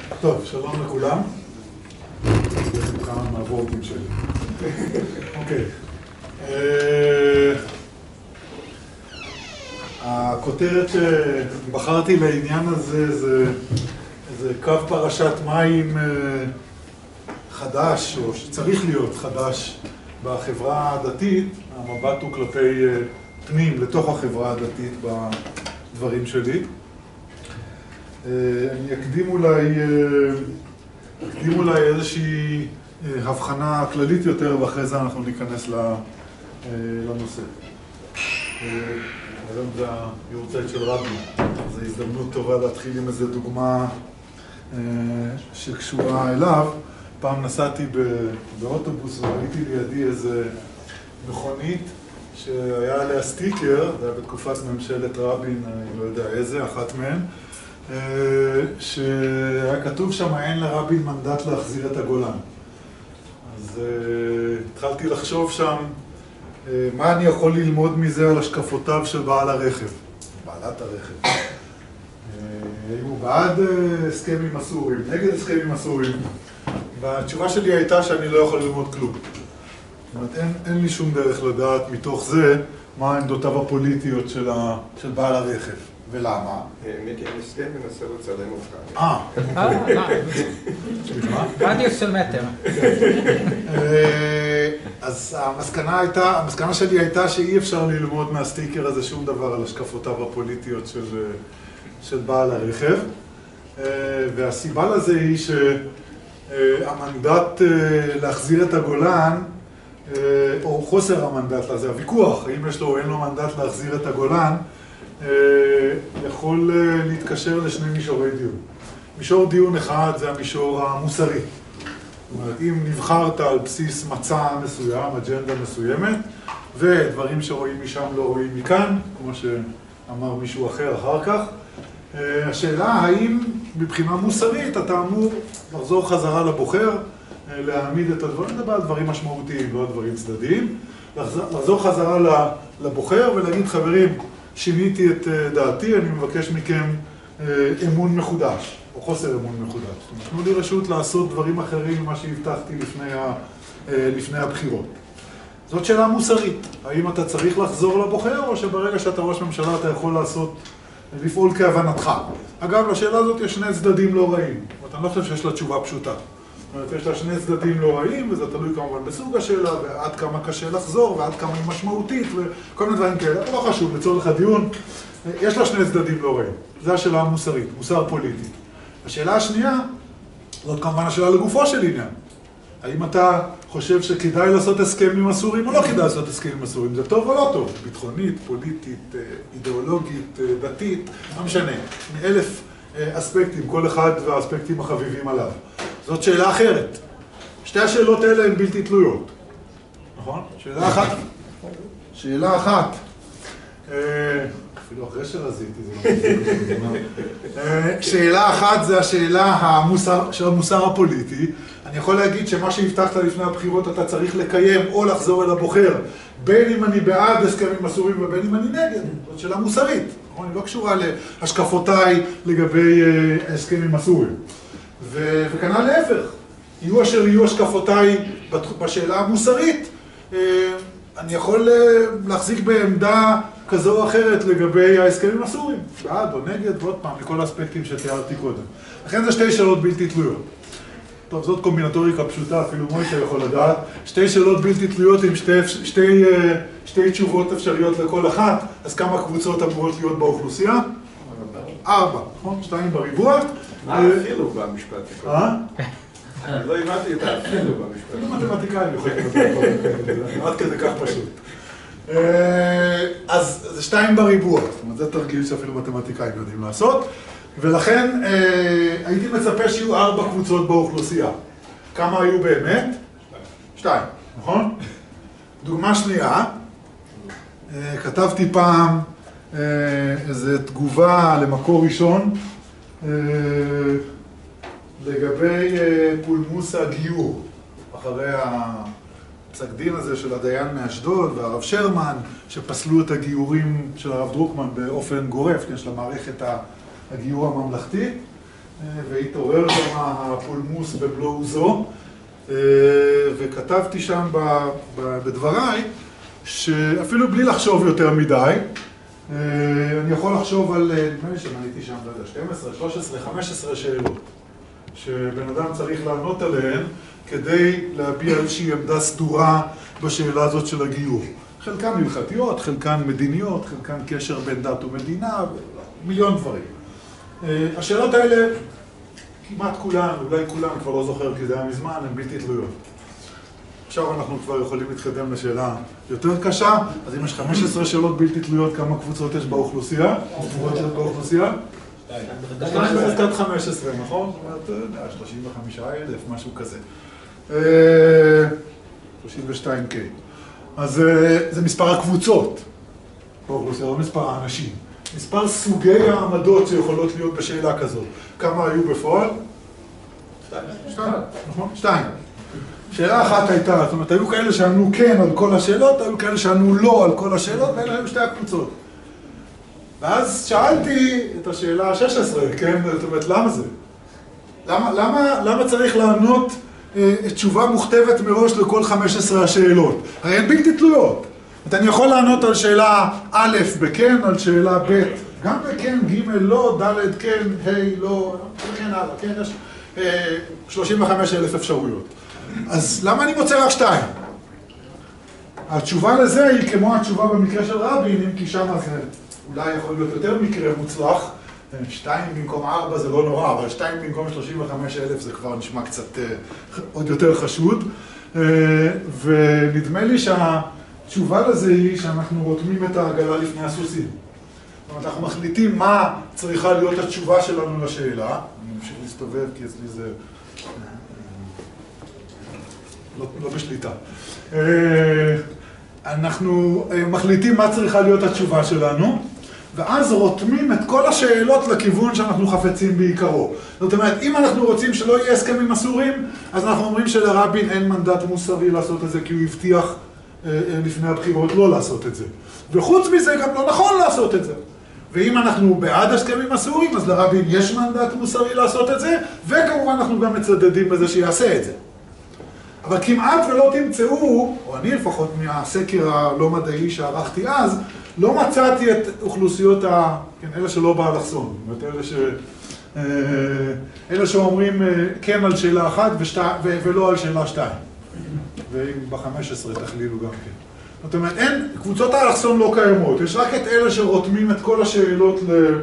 טוב, שלום לכולם. בעצם כמה מהוורדים שלי. אוקיי. הכותרת שבחרתי לעניין הזה זה קו פרשת מים חדש, או שצריך להיות חדש בחברה הדתית. המבט הוא כלפי פנים, לתוך החברה הדתית בדברים שלי. אני אקדים אולי איזושהי הבחנה כללית יותר, ואחרי זה אנחנו ניכנס לנושא. היום זה היורצייט של רבין, זו הזדמנות טובה להתחיל עם איזו דוגמה שקשורה אליו. פעם נסעתי באוטובוס וראיתי לידי איזה מכונית שהיה עליה סטיקר, זה היה בתקופת ממשלת רבין, אני לא יודע איזה, אחת מהן, שהיה כתוב שם, אין לרבין מנדט להחזיר את הגולן. אז התחלתי לחשוב שם, מה אני יכול ללמוד מזה על השקפותיו של בעל הרכב, בעלת הרכב. אם הוא בעד הסכם עם הסורים, נגד הסכם עם הסורים, והתשובה שלי הייתה שאני לא יכול ללמוד כלום. זאת אומרת, אין לי שום דרך לדעת מתוך זה מה העמדותיו הפוליטיות של בעל הרכב. ולמה? מיקי, אני סתם מנסה לצלם אותך. רדיוס של מטר. אז המסקנה שלי הייתה שאי אפשר ללמוד מהסטיקר הזה שום דבר על השקפותיו הפוליטיות של בעל הרכב. והסיבה לזה היא שהמנדט להחזיר את הגולן, או חוסר המנדט לזה, הוויכוח, האם יש לו או אין לו מנדט להחזיר את הגולן, יכול להתקשר לשני מישורי דיון. מישור דיון אחד זה המישור המוסרי. זאת אומרת, אם נבחרת על בסיס מצע מסוים, אג'נדה מסוימת, ודברים שרואים משם לא רואים מכאן, כמו שאמר מישהו אחר כך, השאלה האם מבחינה מוסרית אתה אמור לחזור חזרה לבוחר, להעמיד את הדברים, לדבר על דברים משמעותיים, לא על דברים צדדיים, לחזור חזרה לבוחר ולהגיד, חברים, שיניתי את דעתי, אני מבקש מכם אמון מחודש, או חוסר אמון מחודש. זאת אומרת, תנו לי רשות לעשות דברים אחרים ממה שהבטחתי לפני הבחירות. זאת שאלה מוסרית. האם אתה צריך לחזור לבוחר, או שברגע שאתה ראש ממשלה אתה יכול לפעול כהבנתך? אגב, לשאלה הזאת יש שני צדדים לא רעים. אני לא חושב שיש לה תשובה פשוטה. זאת אומרת, יש לה שני צדדים לא רעים, וזה תלוי כמובן בסוג השאלה, ועד כמה קשה לחזור, ועד כמה היא משמעותית, וכל מיני דברים כאלה. אבל לא חשוב, לצורך הדיון, יש לה שני צדדים לא רעים. זו השאלה המוסרית, מוסר פוליטי. השאלה השנייה, זאת כמובן השאלה לגופו של עניין. האם אתה חושב שכדאי לעשות הסכם עם הסורים, או לא כדאי לעשות הסכם עם הסורים? זה טוב או לא טוב? ביטחונית, פוליטית, אידיאולוגית, דתית, לא משנה. מאלף אספקטים, כל אחד והאספקטים החביבים עליו. זאת שאלה אחרת. שתי השאלות האלה הן בלתי תלויות. נכון? שאלה אחת. אפילו אחרי שרזיתי, זה לא שאלה אחת זה השאלה של המוסר הפוליטי. אני יכול להגיד שמה שהבטחת לפני הבחירות אתה צריך לקיים או לחזור אל הבוחר, בין אם אני בעד הסכם עם הסורים ובין אם אני נגד. זאת שאלה מוסרית. היא לא קשורה להשקפותיי לגבי הסכם עם הסורים. וכנ"ל להפך, יהיו אשר יהיו השקפותיי בשאלה המוסרית, אני יכול להחזיק בעמדה כזו או אחרת לגבי ההסכמים עם הסורים, בעד או נגד, ועוד פעם, לכל האספקטים שתיארתי קודם. לכן זה שתי שאלות בלתי תלויות. טוב, זאת קומבינטוריקה פשוטה, אפילו מוישה יכול לדעת. שתי שאלות בלתי תלויות עם שתי תשובות אפשריות לכל אחת, אז כמה קבוצות אמורות להיות באוכלוסייה? 4, נכון? 2 בריבוע. אפילו במשפט. אני לא הבנתי את אפילו במשפט. מתמטיקאים יכולים לדעת, עד כדי כך פשוט. אז זה 2 בריבוע, זאת אומרת, זה תרגיל שאפילו מתמטיקאים יודעים לעשות, ולכן הייתי מצפה שיהיו 4 קבוצות באוכלוסייה. כמה היו באמת? 2, נכון? דוגמה שנייה, כתבתי פעם איזו תגובה למקור ראשון לגבי פולמוס הגיור, אחרי הפסק דין הזה של הדיין מאשדוד והרב שרמן, שפסלו את הגיורים של הרב דרוקמן באופן גורף, יש למערכת הגיור הממלכתי, והתעורר שם הפולמוס במלוא עוזו, וכתבתי שם בדבריי, שאפילו בלי לחשוב יותר מדי, אני יכול לחשוב על, נדמה לי שמניתי שם, לא יודע, 12, 13, 15 שאלות, שבן אדם צריך לענות עליהן כדי להביע איזושהי עמדה סדורה בשאלה הזאת של הגיור. חלקן הלכתיות, חלקן מדיניות, חלקן קשר בין דת ומדינה, מיליון דברים. השאלות האלה, כמעט כולן, אולי כולן, כבר לא זוכר כי זה היה מזמן, הן בלתי תלויות. עכשיו אנחנו כבר יכולים להתקדם לשאלה יותר קשה, אז אם יש 15 שאלות בלתי תלויות, כמה קבוצות יש באוכלוסייה? קבוצות יש באוכלוסייה? 15, נכון? זאת אומרת, 35,000, משהו כזה. 32K. אז זה מספר הקבוצות באוכלוסייה, לא מספר האנשים. מספר סוגי העמדות שיכולות להיות בשאלה כזאת. כמה היו בפועל? 2, נכון? 2. שאלה אחת הייתה, זאת אומרת, היו כאלה שענו כן על כל השאלות, היו כאלה שענו לא על כל השאלות, ואלה היו שתי הקבוצות. ואז שאלתי את השאלה ה-16, כן? זאת אומרת, למה זה? למה צריך לענות תשובה מוכתבת מראש לכל 15 השאלות? הרי הן בלתי תלויות. אני יכול לענות על שאלה א' בכן, על שאלה ב', גם בכן, ג' לא, ד' כן, ה' לא, וכן הלאה, כן? יש 35,000 אפשרויות. אז למה אני מוצא רק 2? התשובה לזה היא כמו התשובה במקרה של רבין, אם כי שם זה אולי יכול להיות יותר מקרה מוצלח. 2 במקום 4 זה לא נורא, אבל 2 במקום 35,000 זה כבר נשמע קצת עוד יותר חשוד. ונדמה לי שהתשובה לזה היא שאנחנו רותמים את העגלה לפני הסוסים. זאת אומרת, אנחנו מחליטים מה צריכה להיות התשובה שלנו לשאלה. אני ממשיך להסתובב כי אצלי זה לא בשליטה. אנחנו מחליטים מה צריכה להיות התשובה שלנו, ואז רותמים את כל השאלות לכיוון שאנחנו חפצים בעיקרו. זאת אומרת, אם אנחנו רוצים שלא יהיה הסכמים אסורים, אז אנחנו אומרים שלרבין אין מנדט מוסרי לעשות את זה, כי הוא הבטיח לפני הבחירות לא לעשות את זה. וחוץ מזה גם לא נכון לעשות את זה. ואם אנחנו בעד הסכמים אסורים, אז לרבין יש מנדט מוסרי לעשות את זה, וכמובן אנחנו גם מצדדים בזה שיעשה את זה. אבל כמעט ולא תמצאו, או אני לפחות מהסקר הלא מדעי שערכתי אז, לא מצאתי את אוכלוסיות אלה שלא בא לחסום. זאת אומרת, אלה שאומרים כן על שאלה אחת ולא על שאלה 2. ואם ב-15 תכלילו גם כן. זאת אומרת, קבוצות האלכסון לא קיימות. יש רק את אלה שרותמים את כל השאלות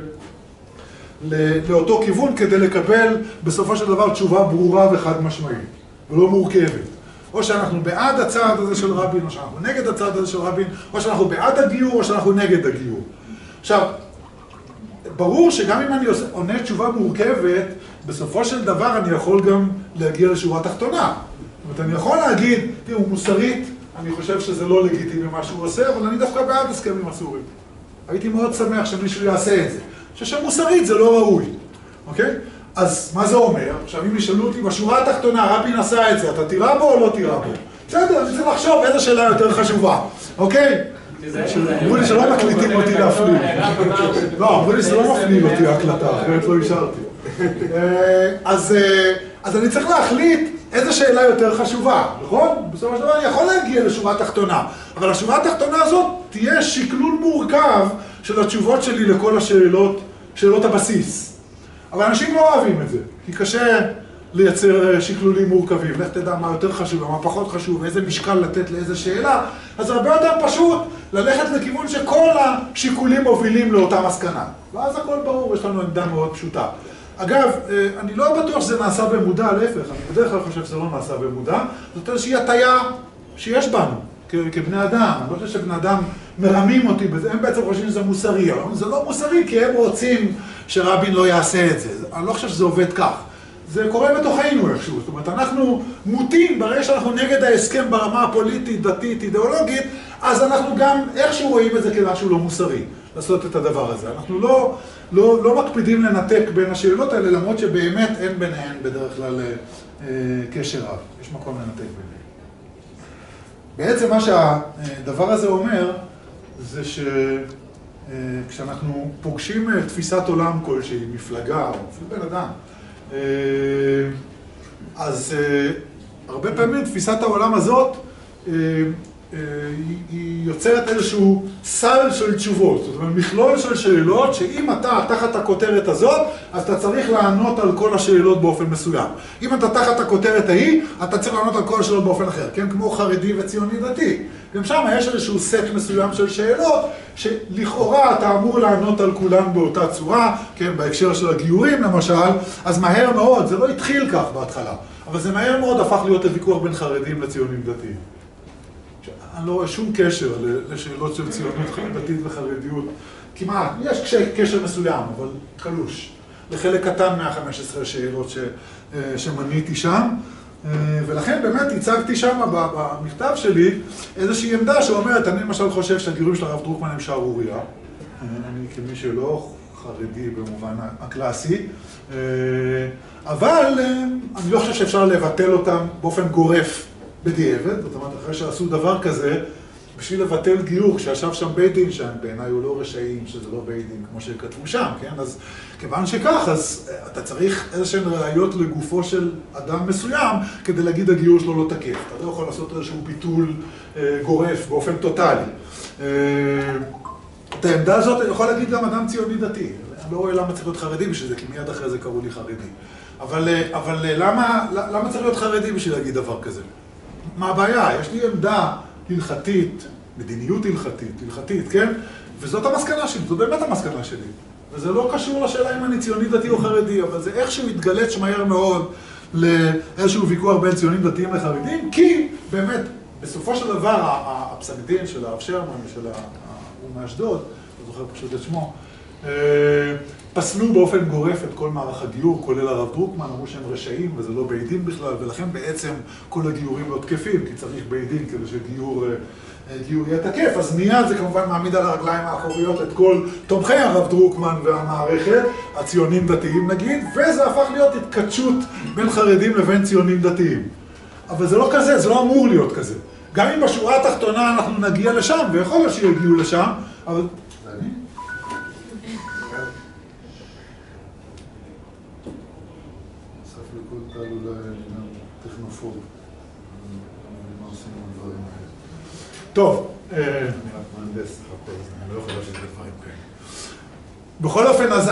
לאותו כיוון כדי לקבל בסופו של דבר תשובה ברורה וחד משמעית, ולא מורכבת. או שאנחנו בעד הצעד הזה של רבין, או שאנחנו נגד הצעד הזה של רבין, או שאנחנו בעד הגיור, או שאנחנו נגד הגיור. עכשיו, ברור שגם אם אני עונה תשובה מורכבת, בסופו של דבר אני יכול גם להגיע לשורה תחתונה. זאת אומרת, אני יכול להגיד, תראו, מוסרית, אני חושב שזה לא לגיטימי מה שהוא עושה, אבל אני דווקא בעד הסכמים אסורים. הייתי מאוד שמח שמישהו יעשה את זה. שמוסרית זה לא ראוי, אוקיי? אז מה זה אומר? עכשיו, אם ישאלו אותי בשורה התחתונה, רבין עשה את זה, אתה תירה בו או לא תירה בו? בסדר, אני צריך לחשוב איזו שאלה יותר חשובה, אוקיי? אמרו לי שלא מקליטים אותי להפליל. לא, אמרו לי שלא מפליל אותי ההקלטה, אחרת לא השארתי. אז אני צריך להחליט איזו שאלה יותר חשובה, נכון? בסופו של דבר אני יכול להגיע לשורה תחתונה, אבל השורה התחתונה הזאת תהיה שקלול מורכב של התשובות שלי לכל השאלות, שאלות הבסיס. אבל אנשים לא אוהבים את זה, כי קשה לייצר שקלולים מורכבים. לך תדע מה יותר חשוב, מה פחות חשוב, איזה משקל לתת לאיזה שאלה. אז הרבה יותר פשוט ללכת לכיוון שכל השיקולים מובילים לאותה מסקנה. ואז הכל ברור, יש לנו עמדה מאוד פשוטה. אגב, אני לא בטוח שזה נעשה במודע, להפך, אני בדרך כלל חושב שזה לא נעשה במודע. זאת איזושהי הטיה שיש בנו, כבני אדם. אני לא חושב שבני אדם מרמים אותי בזה, הם בעצם חושבים שזה מוסרי. זה לא מוסרי כי הם רוצים שרבין לא יעשה את זה. אני לא חושב שזה עובד כך. זה קורה בתוכנו איכשהו. זאת אומרת, אנחנו מוטים, ברגע שאנחנו נגד ההסכם ברמה הפוליטית, דתית, אידיאולוגית, אז אנחנו גם איכשהו רואים את זה כמשהו לא מוסרי, לעשות את הדבר הזה. אנחנו לא מקפידים לנתק בין השאלות האלה, למרות שבאמת אין ביניהן בדרך כלל קשר רב. יש מקום לנתק ביניהן. בעצם מה שהדבר הזה אומר, זה שכשאנחנו פוגשים תפיסת עולם כלשהי, מפלגה או אפילו בן אדם, אז הרבה פעמים תפיסת העולם הזאת היא יוצרת איזשהו סל של תשובות, זאת אומרת מכלול של שאלות שאם אתה תחת הכותרת הזאת, אז אתה צריך לענות על כל השאלות באופן מסוים. אם אתה תחת הכותרת ההיא, אתה צריך לענות על כל השאלות באופן אחר, כן? כמו חרדי וציוני דתי. גם שם יש איזשהו סט מסוים של שאלות, שלכאורה אתה אמור לענות על כולן באותה צורה, כן? בהקשר של הגיורים למשל, אז מהר מאוד, זה לא התחיל כך בהתחלה, אבל זה מהר מאוד הפך להיות הוויכוח בין חרדים לציונים דתיים. אני לא רואה שום קשר לשאלות של ציונות דתית וחרדיות. כמעט, יש קשר מסוים, אבל קלוש. לחלק קטן מה-15 שאלות שמניתי שם. ולכן באמת הצגתי שם במכתב שלי איזושהי עמדה שאומרת, אני למשל חושב שהגיורים של הרב דרוקמן הם שערוריה. אני כמי שלא חרדי במובן הקלאסי. אבל אני לא חושב שאפשר לבטל אותם באופן גורף. בדיעבד, זאת אומרת, אחרי שעשו דבר כזה, בשביל לבטל גיור, כשישב שם בית דין, שבעיניי הוא לא רשעים, שזה לא בית דין, כמו שכתבו שם, כן? אז כיוון שכך, אז אתה צריך איזשהן ראיות לגופו של אדם מסוים, כדי להגיד הגיור שלו לא תקף. אתה לא יכול לעשות איזשהו ביטול גורף באופן טוטלי. את העמדה הזאת אני יכול להגיד גם אדם ציוני דתי. אני לא רואה למה צריך להיות חרדי בשביל זה, כי מיד אחרי זה קראו לי חרדי. אבל למה צריך להיות חרדי בשביל להגיד דבר כזה? מה הבעיה? יש לי עמדה הלכתית, מדיניות הלכתית, כן? וזאת המסקנה שלי, זאת באמת המסקנה שלי. וזה לא קשור לשאלה אם אני ציוני דתי או חרדי, אבל זה איכשהו מתגלץ מהר מאוד לאיזשהו ויכוח בין ציונים דתיים לחרדים, כי באמת, בסופו של דבר, הפסק דין של הרב שרמן ושל הוא מאשדוד, לא זוכר פשוט את שמו, פסלו באופן גורף את כל מערך הגיור, כולל הרב דרוקמן, אמרו שהם רשעים וזה לא בית דין בכלל, ולכן בעצם כל הגיורים לא תקפים, כי צריך בית דין כדי שגיור יהיה תקף. אז מיד זה כמובן מעמיד על הרגליים האחוריות את כל תומכי הרב דרוקמן והמערכת, הציונים דתיים נגיד, וזה הפך להיות התכתשות בין חרדים לבין ציונים דתיים. אבל זה לא כזה, זה לא אמור להיות כזה. גם אם בשורה התחתונה אנחנו נגיע לשם, ויכול להיות שיגיעו לשם, אבל... טוב, אני רק מהנדס, אני לא יכול להשאיר את הדברים כאלה. בכל אופן, אז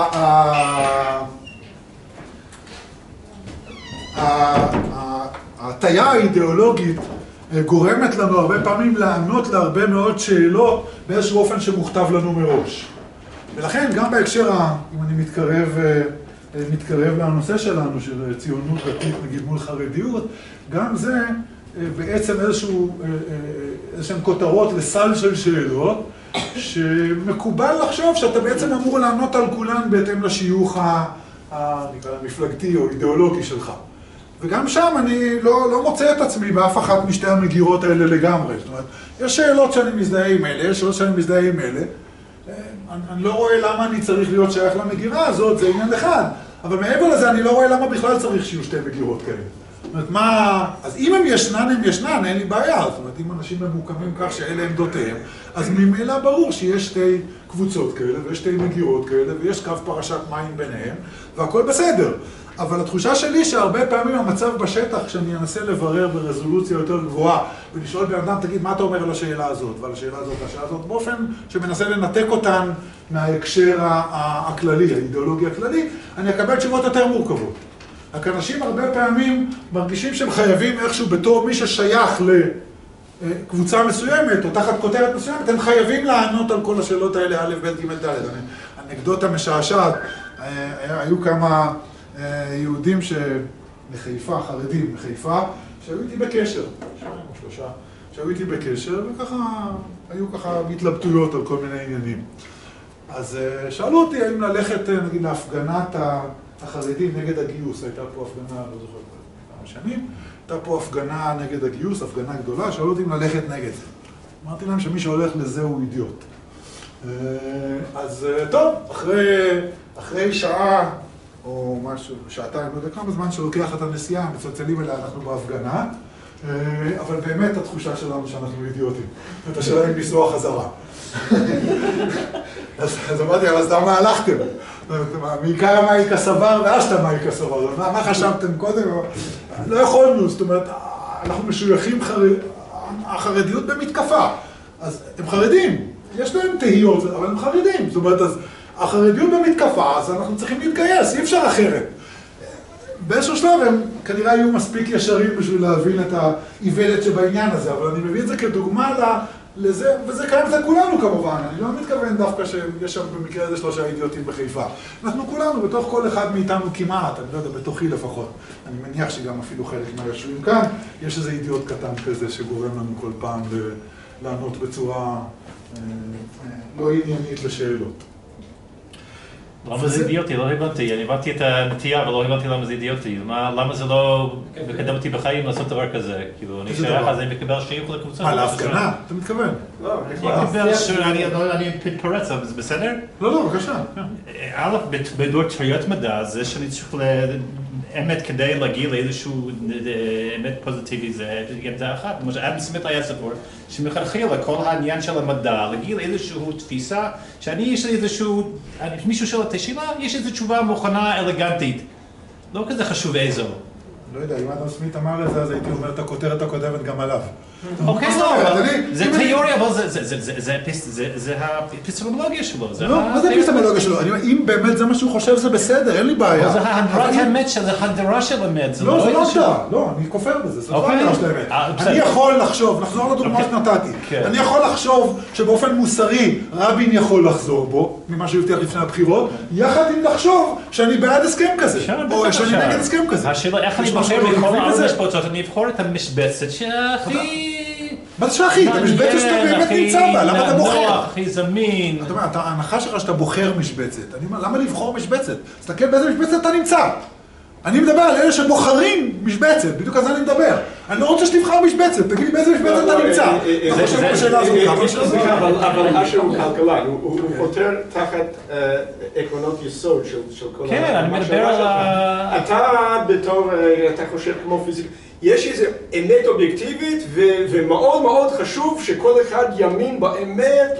ההטיה האידיאולוגית גורמת לנו הרבה פעמים לענות להרבה מאוד שאלות באיזשהו אופן שמוכתב לנו מראש. ולכן גם בהקשר, אם אני מתקרב לנושא שלנו, של ציונות דתית נגיד מול חרדיות, גם זה בעצם איזשהן כותרות לסל של שאלות, שמקובל לחשוב שאתה בעצם אמור לענות על כולן בהתאם לשיוך המפלגתי או אידיאולוגי שלך. וגם שם אני לא מוצא את עצמי באף אחת משתי המגירות האלה לגמרי. זאת אומרת, יש שאלות שאני מזדהה עם אלה, יש שאלות שאני מזדהה עם אלה. אני לא רואה למה אני צריך להיות שייך למגירה הזאת, זה עניין אחד. אבל מעבר לזה אני לא רואה למה בכלל צריך שיהיו שתי מגירות כאלה. זאת אומרת, אז אם הם ישנן, אין לי בעיה. זאת אומרת, אם אנשים ממוקמים כך שאלה עמדותיהם, אז ממילא ברור שיש שתי קבוצות כאלה, ויש שתי מגירות כאלה, ויש קו פרשת מים ביניהם, והכל בסדר. אבל התחושה שלי שהרבה פעמים המצב בשטח, כשאני אנסה לברר ברזולוציה יותר גבוהה, ולשאול בן אדם, תגיד, מה אתה אומר על השאלה הזאת, ועל השאלה הזאת, והשאלה הזאת, באופן שמנסה לנתק אותן מההקשר הכללי, האידיאולוגי הכללי, אני אקבל תשובות יותר מורכבות. רק אנשים הרבה פעמים מרגישים שהם חייבים איכשהו בתור מי ששייך לקבוצה מסוימת, או תחת כותרת מסוימת, הם חייבים לענות על כל השאלות האלה, א', ב', ג', ד'. אנקדוטה משעשעת, היו כמה יהודים מחיפה, חרדים מחיפה, שהיו איתי בקשר, 2 או 3, שהיו איתי בקשר, וככה, היו ככה מתלבטויות על כל מיני עניינים. אז שאלו אותי האם ללכת, נגיד, להפגנת החרדים נגד הגיוס. הייתה פה הפגנה, לא זוכר כמה שנים, הייתה פה הפגנה נגד הגיוס, הפגנה גדולה, שאלו אותי אם ללכת נגד זה. אמרתי להם שמי שהולך לזה הוא אידיוט. אז טוב, אחרי שעה, או משהו, שעתיים, לא יודע כמה זמן שלוקח את הנסיעה, מצלצלים אליה, אנחנו בהפגנה, אבל באמת התחושה שלנו שאנחנו אידיוטים. את השאלה אם לנסוע חזרה. אז אמרתי, אז למה הלכתם? מעיקרא מאי כסבר ואשתא מאי כסבר. מה חשבתם קודם? לא יכולנו, זאת אומרת, אנחנו משויכים החרדיות במתקפה. אז הם חרדים, יש להם תהיות, אבל הם חרדים. זאת אומרת, אז החרדיות במתקפה, אז אנחנו צריכים להתגייס, אי אפשר אחרת. באיזשהו שלב הם כנראה היו מספיק ישרים בשביל להבין את האיוולת שבעניין הזה, אבל אני מביא את זה כדוגמה לזה, וזה קיים אצל כולנו כמובן. אני לא מתכוון דווקא שיש שם במקרה הזה 3 אידיוטים בחיפה. אנחנו כולנו, בתוך כל אחד מאיתנו כמעט, אני לא יודע, בתוכי לפחות. אני מניח שגם אפילו חלק מהיושבים כאן, יש איזה אידיוט קטן כזה שגורם לנו כל פעם לענות בצורה לא עניינית לשאלות. למה זה אידיוטי? לא הבנתי. אני הבנתי את הנטייה, אבל לא הבנתי למה זה אידיוטי. למה זה לא מקדם אותי בחיים לעשות דבר כזה? כאילו, אני שייך, אז אני מקבל שייך לקבוצה. מה, להפגנה? אתה מתכוון? לא, אני מתפרץ, זה בסדר? לא, בבקשה. א', בדוקטוריות מדע, זה שאני צריך אמת כדי להגיע לאיזשהו אמת פוזיטיבי, זה אחת. כמו שאדם סמית היה סבור, שמלכתחילה כל העניין של המדע, להגיע לאיזושהי תפיסה, שאני יש לי איזשהו, מישהו שואל את השאלה, יש איזו תשובה מוכנה אלגנטית. לא כזה חשוב איזו. לא יודע, אם אדם סמית אמר את זה, אז הייתי אומר את הכותרת הקודמת גם עליו. אוקיי, לא, זה תיאוריה, אבל זה האפיסטמולוגיה שלו. לא, מה זה האפיסטמולוגיה שלו? אם באמת זה מה שהוא חושב, זה בסדר, אין לי בעיה. זה ההגדרת האמת, זה הגדרה של אמת. לא, זה לא הגדרה, לא, אני כופר בזה, זה לא הגדרה של האמת. אני יכול לחשוב, נחזור לדוגמה שנתתי, אני יכול לחשוב שבאופן מוסרי רבין יכול לחזור בו, ממה שהוא הבטיח לפני הבחירות, יחד עם לחשוב שאני בעד הסכם כזה, או שאני נגד הסכם כזה. השאלה, איך אני בוחר מכל המשבצות, אני אבחור את המשבצת שהכי... מה זה שהכי? את המשבצת שאתה באמת נמצא בה, למה אתה בוחר? נוח, הכי זמין. אתה אומר, ההנחה שלך שאתה בוחר משבצת. אני אומר, למה לבחור משבצת? תסתכל באיזה משבצת אתה נמצא. אני מדבר על אלה שבוחרים משבצת, בדיוק על זה אני מדבר. אני לא רוצה שתבחר משבצת, תגיד לי באיזה משבצת אתה נמצא. זה חושב בשאלה הזאת ככה. אבל אשר הוא כלכלן, הוא חותר תחת עקרונות יסוד של כל כן, אני מדבר על אתה בתור, אתה חושב כמו פיזיקה, יש איזו אמת אובייקטיבית ומאוד מאוד חשוב שכל אחד יאמין באמת.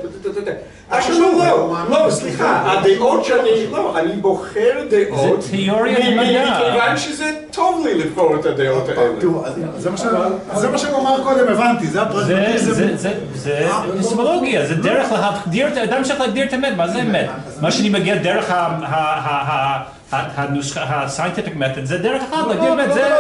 לא, סליחה, הדעות שאני, לא, אני בוחר דעות. זה תיאוריה מדע. מכיוון שזה טוב לי לבחור את הדעות האלה. תראו, זה מה שהוא אמר קודם, הבנתי, זה הפרגמטיזם. זה אפיסטמולוגיה, זה דרך להגדיר, אדם צריך להגדיר את האמת, מה זה אמת? מה שאני מגיע דרך ה-scientific method, זה דרך אחת, להגדיר אמת, זה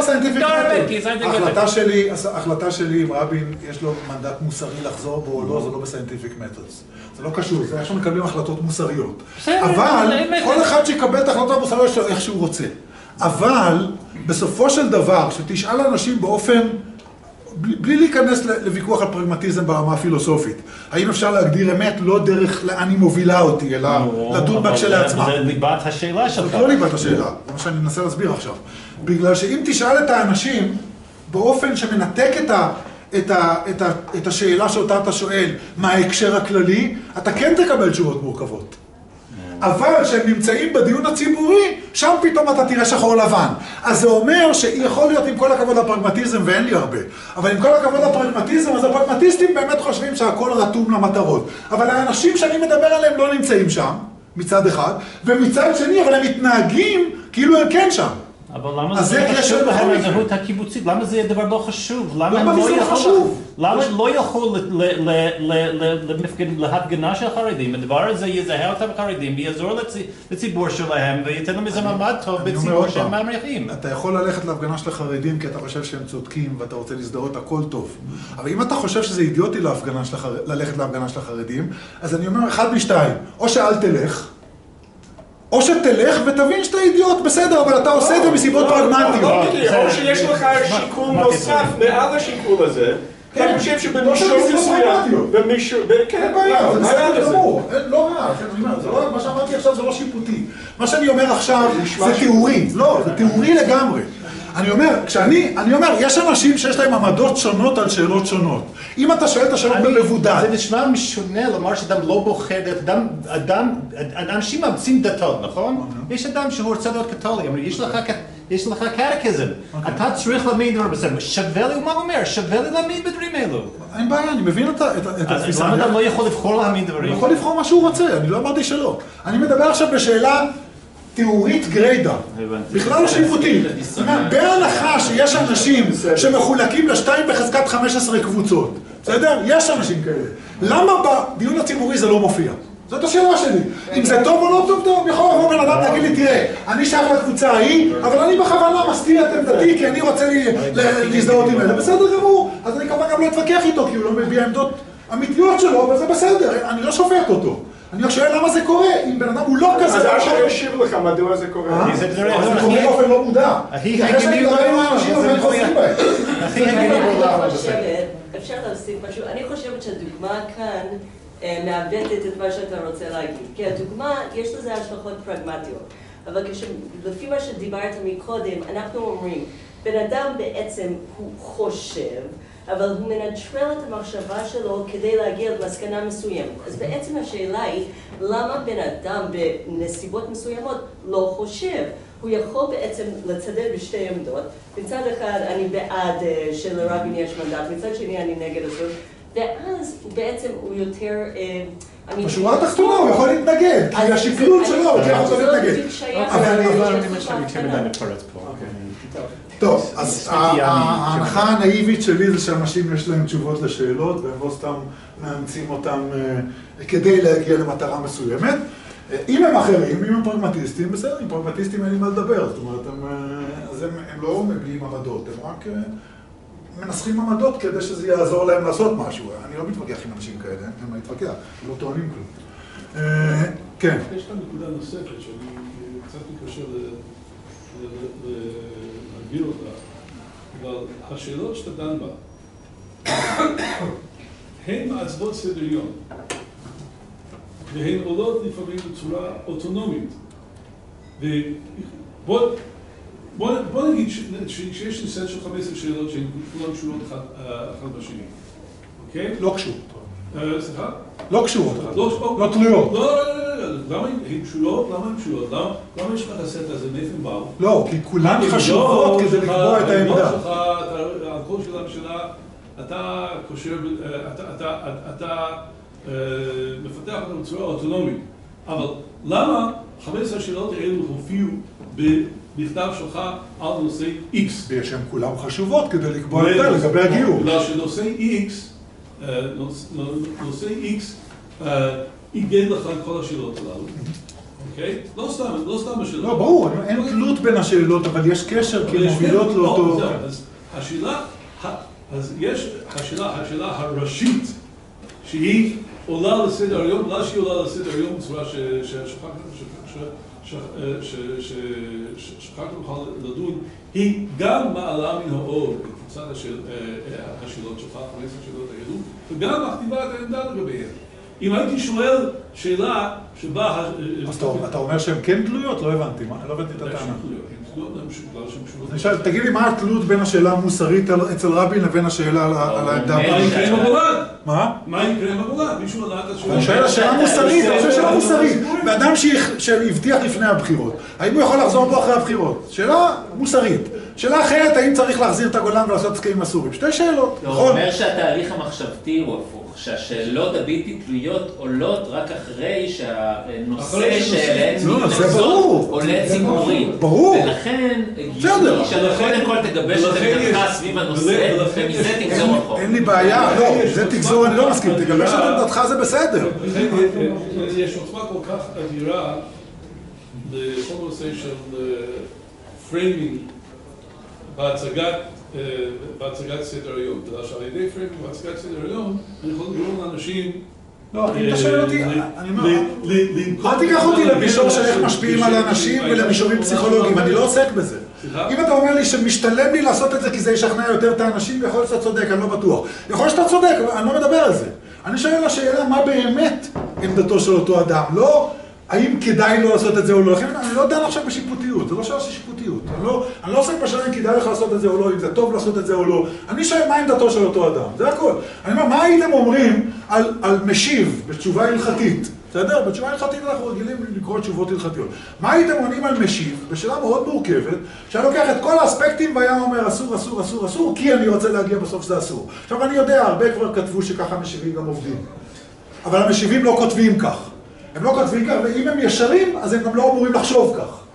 ההחלטה שלי אם רבין יש לו מנדט מוסרי לחזור בו או לא, זה לא ב-scientific methods. זה לא קשור, זה איך שמקבלים החלטות מוסריות. אבל כל אחד שיקבל את ההחלטות המוסריות שלו איך שהוא רוצה. אבל בסופו של דבר, שתשאל אנשים באופן, בלי להיכנס לוויכוח על פרגמטיזם ברמה הפילוסופית, האם אפשר להגדיר אמת לא דרך לאן היא מובילה אותי, אלא לדון בה כשלעצמה. זה ליבת השאלה שלך. זה לא ליבת השאלה, זה מה שאני מנסה להסביר עכשיו. בגלל שאם תשאל את האנשים באופן שמנתק את השאלה שאותה אתה שואל מההקשר הכללי, אתה כן תקבל תשובות מורכבות. אבל כשהם נמצאים בדיון הציבורי, שם פתאום אתה תראה שחור לבן. אז זה אומר שיכול להיות עם כל הכבוד לפרגמטיזם, ואין לי הרבה, אבל עם כל הכבוד לפרגמטיזם, אז הפרגמטיסטים באמת חושבים שהכל רתום למטרות. אבל האנשים שאני מדבר עליהם לא נמצאים שם, מצד אחד, ומצד שני, אבל הם מתנהגים כאילו הם כן שם. אבל למה זה חשוב להם הזהות הקיבוצית? למה זה דבר לא חשוב? למה זה לא חשוב? למה לא יכול להפגנה של חרדים? הדבר הזה יזהה אותם חרדים ויעזור לציבור שלהם וייתן להם איזה מעמד טוב בציבור שהם מרוויחים. אתה יכול ללכת להפגנה של החרדים כי אתה חושב שהם צודקים ואתה רוצה להזדהות, הכל טוב. אבל אם אתה חושב שזה אידיוטי ללכת להפגנה של החרדים, אז אני אומר אחד משתיים, או שאל תלך, או שתלך ותבין שאתה אידיוט, בסדר, אבל אתה עושה את זה מסיבות פרגמטיות. או שיש לך שיקול נוסף מעל השיקול הזה, אתה חושב שבמישור מסוים, כן, בעיה, זה בסדר גמור, לא רע, מה שאמרתי עכשיו זה לא שיפוטי. מה שאני אומר עכשיו זה תיאורי, לא, זה תיאורי לגמרי. אני אומר, יש אנשים שיש להם עמדות שונות על שאלות שונות. אם אתה שואל את השאלות במבודד. זה נשמע משונה לומר שאדם לא בוחר, אנשים מאמצים דתות, נכון? יש אדם שהוא רוצה להיות קתולי, יש לך קטקיזם, אתה צריך להאמין דבר בסדר, שווה לי, מה אומר? שווה לי להאמין בדברים האלו. אין בעיה, אני מבין את התפיסה. למה אדם לא יכול לבחור להאמין דברים? הוא יכול לבחור מה שהוא רוצה, אני לא אמרתי שלא. אני מדבר עכשיו בשאלה תיאורית גריידה, בכלל לא שריפותית. בהנחה שיש אנשים שמחולקים לשתיים בחזקת 15 קבוצות, בסדר? יש אנשים כאלה. למה בדיון הציבורי זה לא מופיע? זאת השאלה שלי. אם זה טוב או לא טוב, טוב, יכול לבוא בן אדם להגיד לי, תראה, אני שייך לקבוצה ההיא, אבל אני בכוונה מסתיר את עמדתי, כי אני רוצה להזדהות עם אלה. בסדר גמור, אז אני כמובן גם לא אתווכח איתו, כי הוא לא מביע עמדות אמיתיות שלו, אבל זה בסדר, אני לא שופט אותו. אני רק שואל למה זה קורה, אם בן אדם הוא לא כזה... אז אני אשיב לך מדוע זה קורה. זה קורה באופן לא מודע. כי אחרי שאני מדבר עם האנשים, אבל אני חוזרים בהם. אפשר להוסיף משהו. אני חושבת שהדוגמה כאן מעבדת את מה שאתה רוצה להגיד. כי הדוגמה, יש לזה השלכות פרגמטיות. אבל לפי מה שדיברת מקודם, אנחנו אומרים, בן אדם בעצם הוא חושב, אבל הוא מנטרל את המחשבה שלו כדי להגיע למסקנה מסוימת. אז בעצם השאלה היא, למה בן אדם בנסיבות מסוימות לא חושב? הוא יכול בעצם לצדד בשתי עמדות. מצד אחד אני בעד שלרבין יש מנדט, מצד שני אני נגד הסוף, ואז בעצם הוא יותר... בשורה התחתונה הוא יכול להתנגד, כי השקלות שלו הוא יכול להתנגד. טוב, אז ההנחה הנאיבית שלי זה שאנשים יש להם תשובות לשאלות והם לא סתם מאמצים אותם כדי להגיע למטרה מסוימת. אם הם אחרים, אם הם פרגמטיסטים, בסדר, עם פרגמטיסטים אין לי מה לדבר, זאת אומרת, הם לא מביעים עמדות, הם רק מנסחים עמדות כדי שזה יעזור להם לעשות משהו. אני לא מתווכח עם אנשים כאלה, אין מה להתווכח, לא טוענים כלום. כן. יש כאן נקודה נוספת שאני קצת מתקשר להגביר אותה, אבל השאלות שאתה דן בה, הן מעצבות סדר יום, והן עולות לפעמים בצורה אוטונומית. בוא נגיד שיש לי סט של 15 שאלות שהן כולן קשורות אחת בשני, אוקיי? לא קשורות. סליחה? לא קשורות, לא תלויות. לא, למה הן קשורות? למה הן קשורות? למה יש לך את הסט הזה? מאיפה הם באו? לא, כי כולן חשובות כדי לקבוע את העמדה. על כל שאלה, אתה קושר, אתה מפתח אותם בצורה אוטונומית. אבל למה 15 השאלות האלו הופיעו במכתב שלך על נושא X? שהן כולן חשובות כדי לקבוע את זה לגבי הגיור. בגלל שנושא X איגד לך את כל השאלות הללו. אוקיי? לא סתם השאלות. לא, ברור, אין תלות בין השאלות, אבל יש קשר כי מובילות לאותו... אז יש השאלה הראשית שהיא עולה לסדר היום, בגלל שהיא עולה לסדר היום בצורה ששכחנו נוכל לדון, היא גם מעלה מן האור את קבוצת השאלות שלך, 15 השאלות האלו, וגם מכתיבה את העמדה לגביהן. אם הייתי שואל שאלה שבה... אז אתה אומר שהן כן תלויות? לא הבנתי, לא הבנתי את הטענה. אני שואל, תגיד לי מה התלות בין השאלה המוסרית אצל רבין לבין השאלה על העמדה? מה יקרה עם הגולן? מה? מה יקרה עם הגולן? מישהו עלה את השאלה? אני שואל, השאלה מוסרית, אני חושב שאלה מוסרית. באדם שהבטיח לפני הבחירות, האם הוא יכול לחזור בו אחרי הבחירות? שאלה מוסרית. שאלה אחרת, האם צריך להחזיר את הגולן ולעשות הסכמים הסורים? שתי שאלות, נכון? הוא אומר שהתהליך המחשבתי הוא הפוך, שהשאלות הבלתי תלויות עולות רק אחרי שהנושא שלהן עולה ציבורי. ברור. ולכן, שאתה קודם כל תגבש את עמדתך סביב הנושא, ומזה תגזור החוק. אין לי בעיה, לא, זה תגזור, אני לא מסכים, תגבש את עמדתך זה בסדר. יש עוצמה כל כך אדירה בכל נושא של פריימינג בהצגת סדר היום. בגלל שעל ידי פריימינג בהצגת סדר היום, אני יכול לגרום לאנשים... לא, אם אתה שואל אותי, אני אומר, אל תיקח אותי למישור של איך משפיעים על האנשים ולמישורים פסיכולוגיים, אני לא עוסק בזה. אם אתה אומר לי שמשתלם לי לעשות את זה כי זה ישכנע יותר את האנשים, יכול להיות שאתה צודק, אני לא בטוח. יכול להיות שאתה צודק, אני לא מדבר על זה. אני שואל לשאלה מה באמת עמדתו של אותו אדם, לא האם כדאי לו לעשות את זה או לא. לכן אני לא דן עכשיו בשיפוטיות, זה לא שאלה של שיפוטיות. אני לא עוסק בשאלה אם כדאי לך לעשות את זה או לא, אם זה טוב לעשות את זה או לא. אני שואל מה עמדתו של אותו אדם, זה הכל. אני אומר, מה הייתם אומרים על משיב בתשובה הלכתית? בסדר? בתשובה הלכתית אנחנו רגילים לקרוא תשובות הלכתיות. מה הייתם עונים על משיב, בשאלה מאוד מורכבת, שאני לוקח את כל האספקטים והיה אומר אסור, אסור, אסור, אסור, כי אני רוצה להגיע בסוף שזה אסור. עכשיו אני יודע, הרבה כבר כתבו שככה המשיבים גם עובדים. אבל המשיבים לא כותבים כך. הם לא כותבים כך, ואם הם ישרים, אז הם גם לא אמורים לחשוב כך.